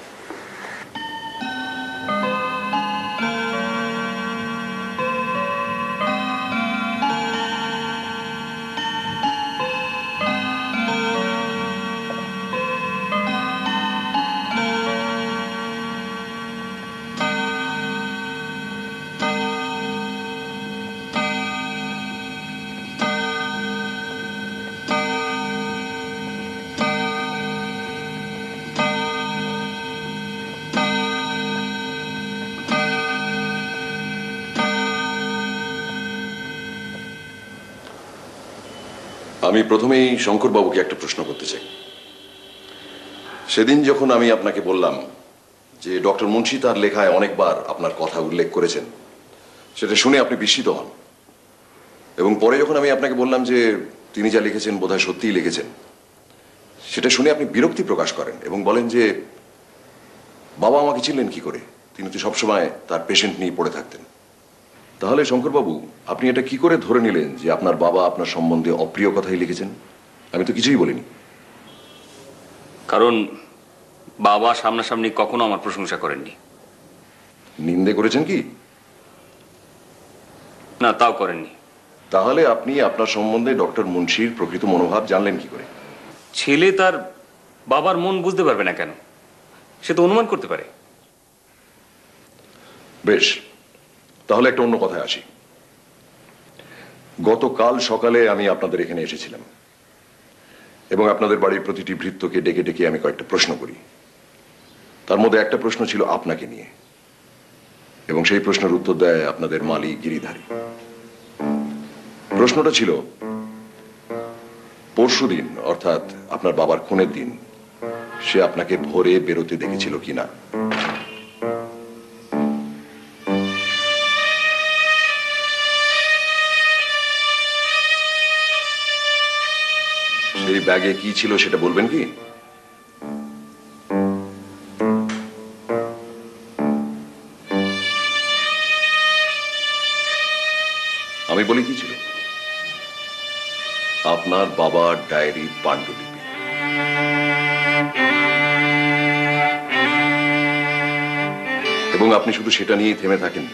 আমি প্রথমেই শঙ্করবাবুকে একটা প্রশ্ন করতে চাই। সেদিন যখন আমি আপনাকে বললাম যে ডক্টর মুন্সি তার লেখায় অনেকবার আপনার কথা উল্লেখ করেছেন, সেটা শুনে আপনি বিস্মিত হন। এবং পরে যখন আমি আপনাকে বললাম যে তিনি যা লিখেছেন বোধহয় সত্যিই লিখেছেন, সেটা শুনে আপনি বিরক্তি প্রকাশ করেন এবং বলেন যে বাবা আমাকে চিনলেন কি করে, তিনি তো সবসময় তার পেশেন্ট নিয়ে পড়ে থাকতেন। তাহলে শঙ্করবাবু, আপনি এটা কি করে ধরে নিলেন যে আপনার বাবা আপনার সম্বন্ধে অপ্রিয় কথাই লিখেছেন? আমি তো কিছুই বলিনি। কারণ বাবা সামনাসামনি কখনো আমার প্রশংসা করেননি। নিন্দে করেছেন কি? না, তাও করেননি। তাহলে আপনি আপনার সম্বন্ধে ডক্টর মুন্সির প্রকৃত মনোভাব জানলেন কি করে? ছেলে তার বাবার মন বুঝতে পারবে না কেন? সে তো অনুমান করতে পারে। বেশ, তাহলে একটা অন্য কথায় আসি। গতকাল সকালে আমি আপনাদের এখানে এসেছিলাম এবং আপনাদের বাড়ির প্রতিটি ভৃত্যকে ডেকে ডেকে আমি কয়েকটা প্রশ্ন করি। তার মধ্যে একটা প্রশ্ন ছিল আপনাকে নিয়ে, এবং সেই প্রশ্নের উত্তর দেয় আপনাদের মালিক গিরিধারী। প্রশ্নটা ছিল, পরশুদিন অর্থাৎ আপনার বাবার খুনের দিন সে আপনাকে ভোরে বেরোতে দেখেছিল কিনা। সেই ব্যাগে কি ছিল সেটা বলবেন কি? আমি বলি কি ছিল? আপনার বাবার ডায়েরি পাণ্ডুলিপি। এবং আপনি শুধু সেটা নিয়েই থেমে থাকেন।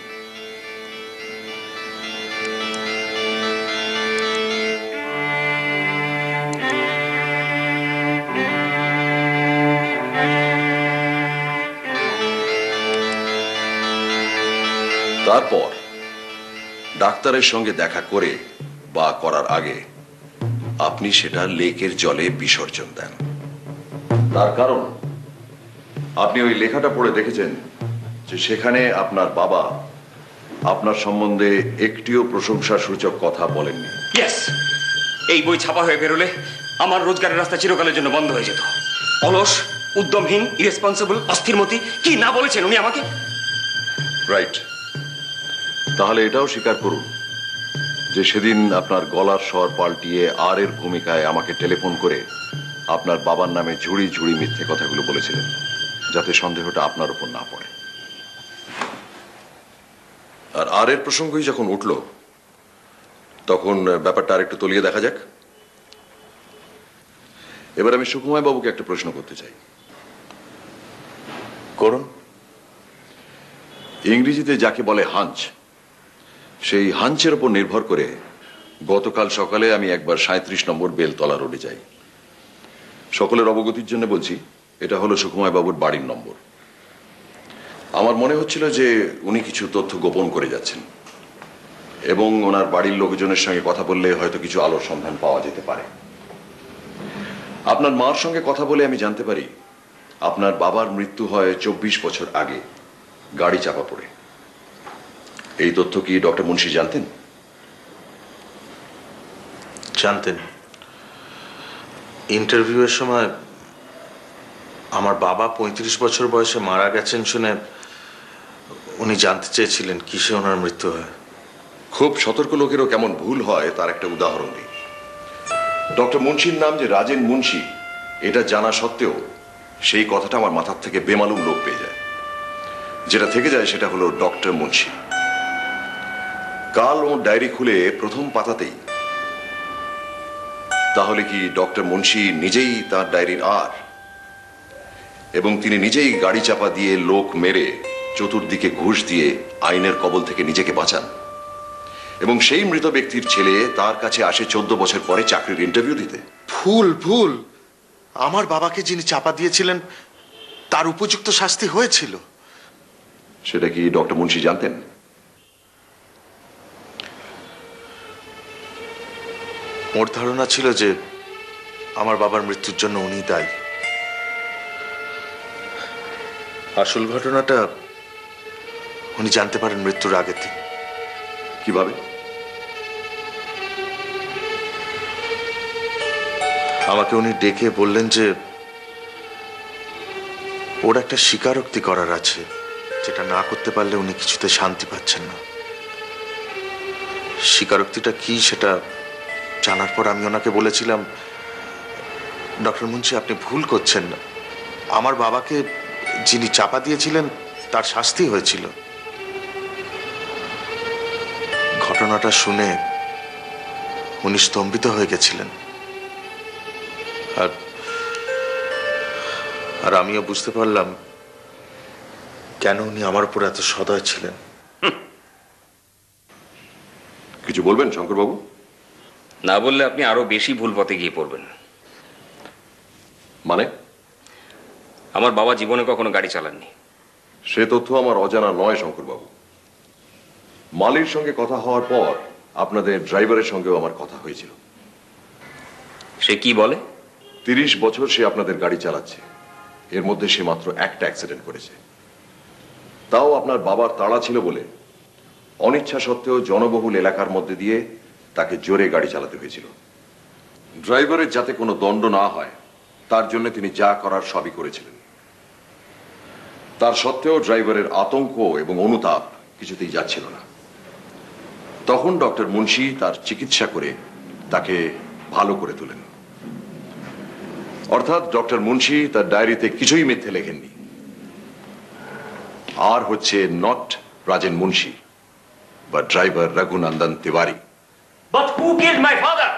তারপর ডাক্তারের সঙ্গে দেখা করে বা করার আগে আপনি সেটা লেকের জলে বিসর্জন দেন। তার কারণ আপনি ওই লেখাটা পড়ে দেখেছেন যে সেখানে আপনার বাবা আপনার সম্বন্ধে একটিও প্রশংসা সূচক কথা বলেননি। ইয়েস, এই বই ছাপা হয়ে বেরোলে আমার রোজগারের রাস্তা চিরকালের জন্য বন্ধ হয়ে যেত। অলস, উদ্যমহীন, ইরেসপন্সিবল, অস্থিরমতি, কি না বলেছেন উনি আমাকে। রাইট, তাহলে এটাও স্বীকার করুন যে সেদিন আপনার গলার স্বর পাল্টিয়ে আর এর ভূমিকায় আমাকে টেলিফোন করে আপনার বাবার নামে ঝুড়ি ঝুড়ি মিথ্যে কথাগুলো বলেছিলেন, যাতে সন্দেহটা আপনার উপর না পড়ে। আর আর এর প্রসঙ্গই যখন উঠল, তখন ব্যাপারটা আর একটু তলিয়ে দেখা যাক। এবার আমি সুকুমার বাবুকে একটা প্রশ্ন করতে চাই। করুন। ইংরেজিতে যাকে বলে হাঞ্চ, সেই হাঞ্চের উপর নির্ভর করে গতকাল সকালে আমি একবার সাঁত্রিশ নম্বর বেলতলা রোডে যাই। সকলের অবগতির জন্য বলছি, এটা হলো সুকুমার বাবুর বাড়ির নম্বর। আমার মনে হচ্ছিল যে উনি কিছু তথ্য গোপন করে যাচ্ছেন এবং ওনার বাড়ির লোকজনের সঙ্গে কথা বললে হয়তো কিছু আলোর সন্ধান পাওয়া যেতে পারে। আপনার মার সঙ্গে কথা বলে আমি জানতে পারি আপনার বাবার মৃত্যু হয় চব্বিশ বছর আগে গাড়ি চাপা পড়ে। এই তথ্য কি ডক্টর মুন্সি জানতেন? জানতেন। ইন্টারভিউয়ের সময় আমার বাবা পঁয়ত্রিশ বছর বয়সে মারা গেছেন শুনে উনি জানতে চেয়েছিলেন কিসে ওনার মৃত্যু হয়। খুব সতর্ক লোকেরও কেমন ভুল হয় তার একটা উদাহরণ দিই। ডক্টর মুন্সির নাম যে রাজেন মুন্সি, এটা জানা সত্ত্বেও সেই কথাটা আমার মাথার থেকে বেমালুম লোক পেয়ে যায়। যেটা থেকে যায় সেটা হলো ডক্টর মুন্সি। কাল ওর ডায়েরি খুলে প্রথম পাতাতেই, তাহলে কি ডক্টর মুন্সি নিজেই তার ডায়েরির আর, এবং তিনি নিজেই গাড়ি চাপা দিয়ে লোক মেরে চতুর্দিকে ঘুষ দিয়ে আইনের কবল থেকে নিজেকে বাঁচান, এবং সেই মৃত ব্যক্তির ছেলে তার কাছে আসে চোদ্দ বছর পরে চাকরির ইন্টারভিউ দিতে? ভুল ভুল। আমার বাবাকে যিনি চাপা দিয়েছিলেন তার উপযুক্ত শাস্তি হয়েছিল। সেটা কি ডক্টর মুন্সি জানতেন? ওর ধারণা ছিল যে আমার বাবার মৃত্যুর জন্য উনি দায়ী। আসল ঘটনাটা উনি জানতে পারেন মৃত্যুর আগের দিন। কিভাবে? আমাকে উনি ডেকে বললেন যে ওর একটা স্বীকারোক্তি করার আছে, যেটা না করতে পারলে উনি কিছুতে শান্তি পাচ্ছেন না। স্বীকারোক্তিটা কি সেটা জানার পর আমি ওনাকে বলেছিলাম, ডক্টর মুন্সি আপনি ভুল করছেন না, আমার বাবাকে যিনি চাপা দিয়েছিলেন তার শাস্তি হয়েছিল। ঘটনাটা শুনে উনি স্তম্ভিত হয়ে গেছিলেন। আর আর আমিও বুঝতে পারলাম কেন উনি আমার উপর এত সদয় ছিলেন। কিছু বলবেন শঙ্করবাবু? না বললে আপনি আরো বেশি ভুল পথে গিয়ে পড়বেন। মানে? আমার বাবা জীবনে কখনো গাড়ি চালাননি। সে তথ্য আমার অজানা নয় শঙ্করবাবু। মালির সঙ্গে কথা হওয়ার পর আপনাদের ড্রাইভারের সঙ্গেও আমার কথা হয়েছিল। সে কি বলে? তিরিশ বছর সে আপনাদের গাড়ি চালাচ্ছে, এর মধ্যে সে মাত্র একটা অ্যাক্সিডেন্ট করেছে। তাও আপনার বাবার তাড়া ছিল বলে অনিচ্ছা সত্ত্বেও জনবহুল এলাকার মধ্যে দিয়ে তাকে জোরে গাড়ি চালাতে হয়েছিল। ড্রাইভারের যাতে কোনো দণ্ড না হয় তার জন্য তিনি যা করার সবই করেছিলেন। তার সত্ত্বেও ড্রাইভারের আতঙ্ক এবং অনুতাপ কিছুতেই যাচ্ছিল না। তখন ডক্টর মুন্সি তার চিকিৎসা করে তাকে ভালো করে তোলেন। অর্থাৎ ডক্টর মুন্সি তার ডায়েরিতে কিছুই মিথ্যে লেখেননি। আর হচ্ছে নট রাজেন মুন্সি বা driver Raghunandan Tiwari. But who killed my father?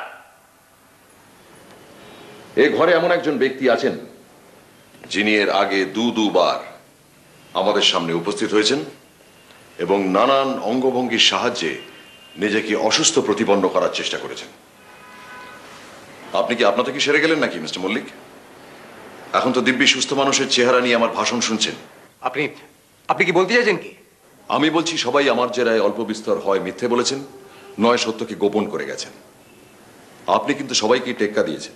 এই ঘরে এমন একজন ব্যক্তি আছেন যিনি এর আগে দু দুবার আমাদের সামনে উপস্থিত হয়েছেন এবং নানান অঙ্গভঙ্গির সাহায্যে নিজেকে অসুস্থ প্রতিপন্ন করার চেষ্টা করেছেন। আপনি কি আপনা থেকে সেরে গেলেন নাকি মিস্টার মল্লিক? এখন তো দিব্যি সুস্থ মানুষের চেহারা নিয়ে আমার ভাষণ শুনছেন। আপনি আপনি কি বলতে চাইছেন কি? আমি বলছি সবাই আমার জেরায় অল্প বিস্তর হয় মিথ্যে বলেছেন, নয় সত্যকে গোপন করে গেছেন। আপনি কিন্তু সবাইকে টেক্কা দিয়েছেন।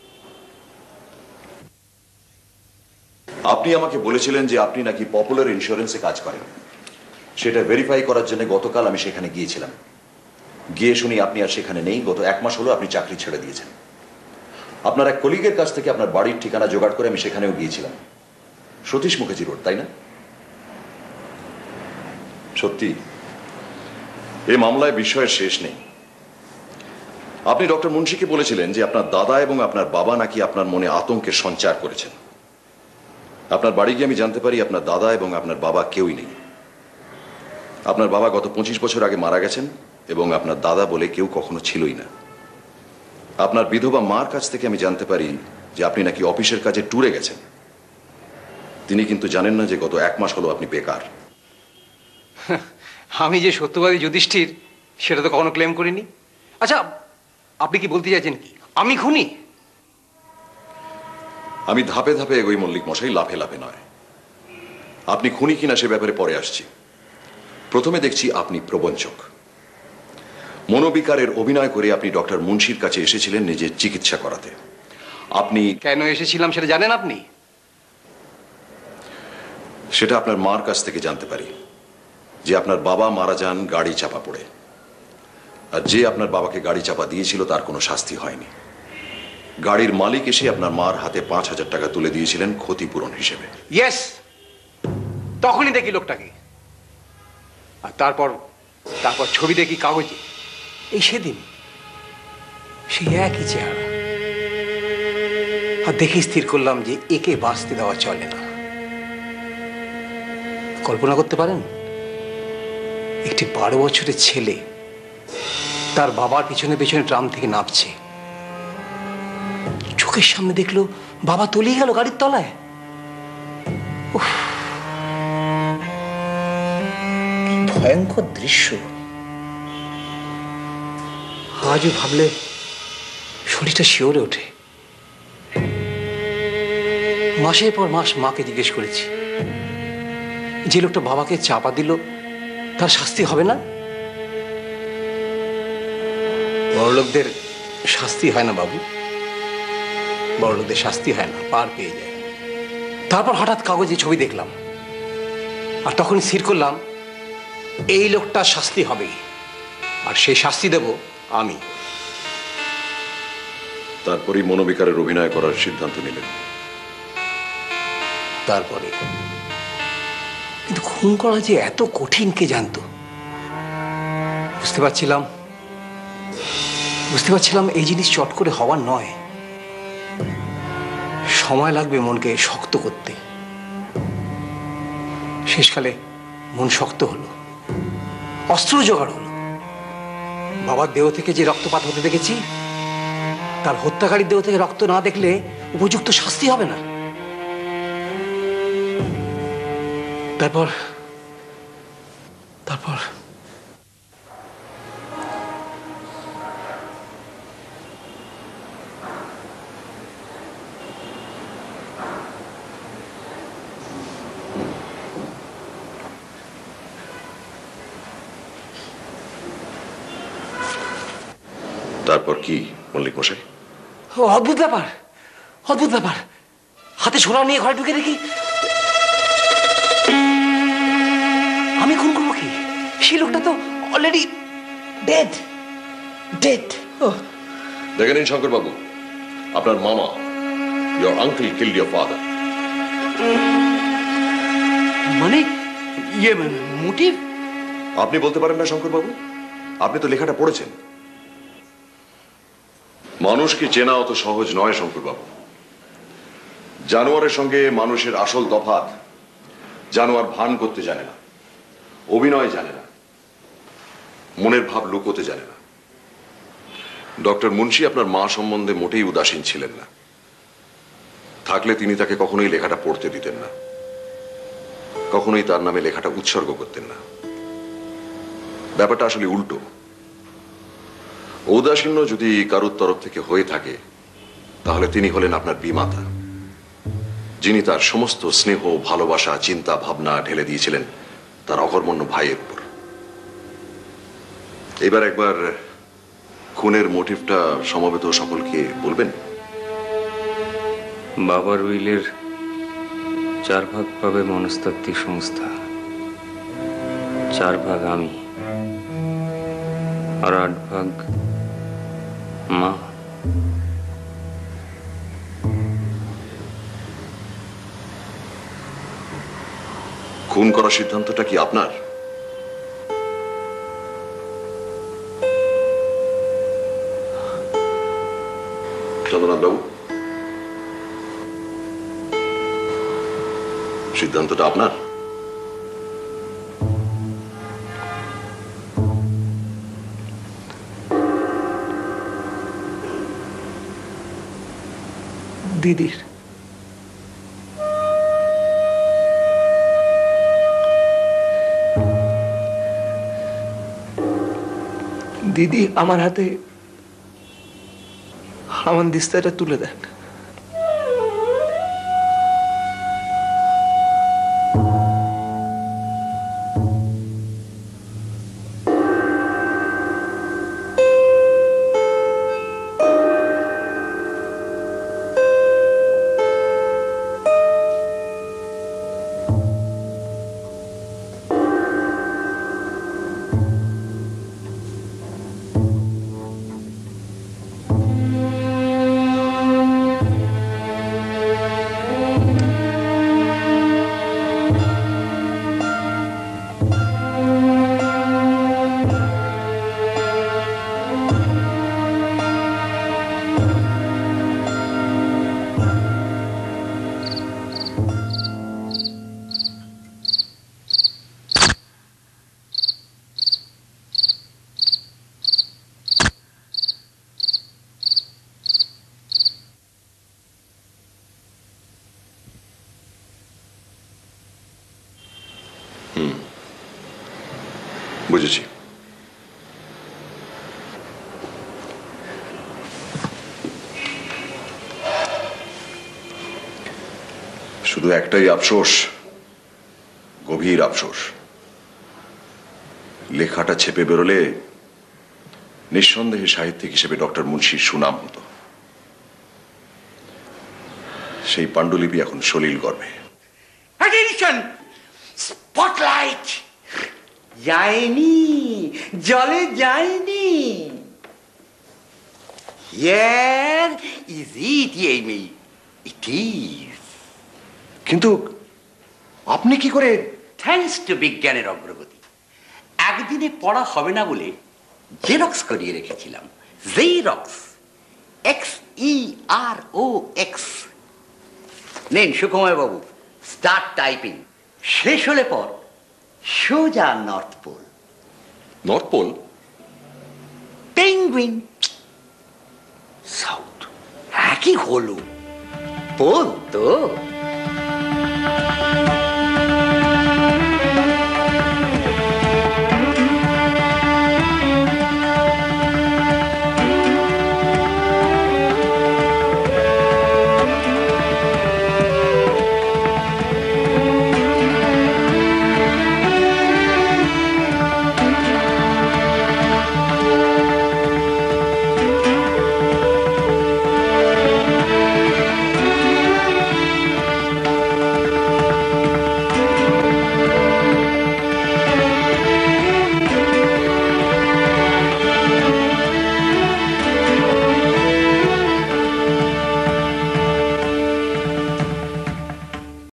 আপনি আমাকে বলেছিলেন যে আপনি নাকি পপুলার ইন্স্যুরেন্সে কাজ করেন। সেটা ভেরিফাই করার জন্য গতকাল আমি সেখানে গিয়েছিলাম। গিয়ে শুনি আপনি আর সেখানে নেই। গত এক মাস হলো আপনি চাকরি ছেড়ে দিয়েছেন। আপনার এক কলিগের কাছ থেকে আপনার বাড়ির ঠিকানা জোগাড় করে আমি সেখানেও গিয়েছিলাম। সতীশ মুখার্জি রোড, তাই না? সত্যি এই মামলায় বিষয়ের শেষ নেই। আপনি ডক্টর মুন্সিকে বলেছিলেন যে আপনার দাদা এবং আপনার বাবা নাকি আপনার মনে আতঙ্কের সঞ্চার করেছেন। আপনার বাড়ি গিয়ে আমি জানতে পারি আপনার দাদা এবং আপনার বাবা কেউই নেই। আপনার বাবা গত পঁচিশ বছর আগে মারা গেছেন এবং আপনার দাদা বলে কেউ কখনো ছিলই না। আপনার বিধবা মার কাছ থেকে আমি জানতে পারি যে আপনি নাকি অফিসের কাজে ট্যুরে গেছেন। তিনি কিন্তু জানেন না যে গত এক মাস হলো আপনি বেকার। আমি যে সত্যবাদী যুধিষ্ঠির সেটা তো কখনো ক্লেম করিনি। আচ্ছা, আপনি কি বলতে চাইছেন কি আমি খুনি? আমি ধাপে ধাপে এগোই মল্লিক মশাই, লাফে লাফে নয়। আপনি খুনি কিনা সে ব্যাপারে পরে আসছি। প্রথমে দেখছি আপনি প্রবঞ্চক। মনোবিকারের অভিনয় করে আপনি ডক্টর মুন্সির কাছে এসেছিলেন নিজের চিকিৎসা করাতে। আপনি কেন এসেছিলাম সেটা জানেন আপনি? সেটা আপনার মার কাছ থেকে জানতে পারি যে আপনার বাবা মারা যান গাড়ি চাপা পড়ে, আর যে আপনার বাবাকে গাড়ি চাপা দিয়েছিল তার কোনো শাস্তি হয়নি। গাড়ির মালিক এসে আপনার মার হাতে পাঁচ হাজার টাকা তুলে দিয়েছিলেন ক্ষতিপূরণ হিসেবে। ইয়েস, তখনই দেখি লোকটাকে। আর তারপর তারপর ছবি দেখি কাগজে, এই সেদিন সেই একই চেহারা। আর দেখে স্থির করলাম যে একে বাঁচতে দেওয়া চলে না। কল্পনা করতে পারেন একটি বারো বছরের ছেলে তার বাবার পিছনে পিছনে ট্রাম থেকে নামছে, চোখের সামনে দেখলো বাবা তলিয়ে গেল গাড়ির তলায়। ভয়ঙ্কর দৃশ্য। আজও ভাবলে শরীরটা শিওরে ওঠে। মাসের পর মাস মাকে জিজ্ঞেস করেছি, যে লোকটা বাবাকে চাপা দিল তার শাস্তি হবে না? বড়লোকদের শাস্তি হয় না বাবু, বড়লোকদের শাস্তি হয় না, পার পেয়ে যায়। তারপর হঠাৎ কাগজে ছবি দেখলাম, আর তখন স্থির করলাম এই লোকটার শাস্তি হবে, আর সেই শাস্তি দেব আমি। তারপরই মনোবিকারের অভিনয় করার সিদ্ধান্ত নিলেন। তারপরে কিন্তু খুন করা যে এত কঠিন কে জানতো? বুঝতে পারছিলাম বুঝতে পারছিলাম এই জিনিস চট করে হওয়ার নয়, সময় লাগবে মনকে শক্ত করতে। শেষকালে মন শক্ত হলো, অস্ত্র জোগাড় হলো। বাবার দেহ থেকে যে রক্তপাত হতে দেখেছি, তার হত্যাকারীর দেহ থেকে রক্ত না দেখলে উপযুক্ত শাস্তি হবে না। তারপর তারপর তারপর কি মল্লিক মশাই? অদ্ভুত ব্যাপার, অদ্ভুত ব্যাপার। হাতে ছোলা নিয়ে ঘরে ঢুকে দেখি আমি খুন করবো কি? সেই লোকটা তো অলরেডি ডেড ডেড। দেখে নিন শঙ্কর বাবু, আপনার মামা, your uncle killed your father. মানে ইয়ে মোটিভ? আপনি বলতে পারেন না শঙ্কর বাবু? আপনি তো লেখাটা পড়েছেন। মানুষকে চেনা অত সহজ নয় শঙ্কর বাবু। জানোয়ারের সঙ্গে মানুষের আসল তফাৎ, জানোয়ার ভান করতে জানে না, অভিনয় জানে না, মনের ভাব লুকোতে জানে না। ডক্টর মুন্সি আপনার মা সম্বন্ধে মোটেই উদাসীন ছিলেন না। থাকলে তিনি তাকে কখনোই লেখাটা পড়তে দিতেন না, কখনোই তার নামে লেখাটা উৎসর্গ করতেন না। ব্যাপারটা আসলে উল্টো। ঔদাসীন্য যদি কারোর তরফ থেকে হয়ে থাকে তাহলে তিনি হলেন আপনার বিমাতা, যিনি তার সমস্ত স্নেহ, ভালোবাসা, চিন্তা ভাবনা ঢেলে দিয়েছিলেন তার অকর্মণ্য ভাইয়ের উপর। এবার একবার খুনের মোটিভটা সমবেত সকলকে বলবেন। বাবার উইলের চার ভাগ পাবে মনস্তাত্ত্বিক সংস্থা, চার ভাগ আমি, আর আট ভাগ মা। খুন করার সিদ্ধান্তটা কি আপনার? চন্দ্রনাথ বাবু, সিদ্ধান্তটা আপনার? দিদির। দিদি আমার হাতে আমার দিস্তাটা তুলে দেন। বুঝেছি। শুধু একটাই আফসোস, গভীর আফসোস, লেখাটা ছেপে বেরোলে নিঃসন্দেহে সাহিত্যিক হিসেবে ডক্টর মুন্সির সুনাম হতো। সেই পাণ্ডুলিপি এখন সলিল গর্বে। স্পটলাইট যায়নি, জলে যায়নি। Here is it, Amy. It is. কিন্তু আপনি কি করে? থ্যাঙ্কস টু বিজ্ঞানের অগ্রগতি। একদিনে পড়া হবে না বলে জেরক্স করিয়ে রেখেছিলাম। Xerox, X E R O X. নেন সুকুমার বাবু, স্টার্ট টাইপিং। শেষ হলে পর সোজা north pole. North pole? Penguin. South. একই হলো, পোল তো।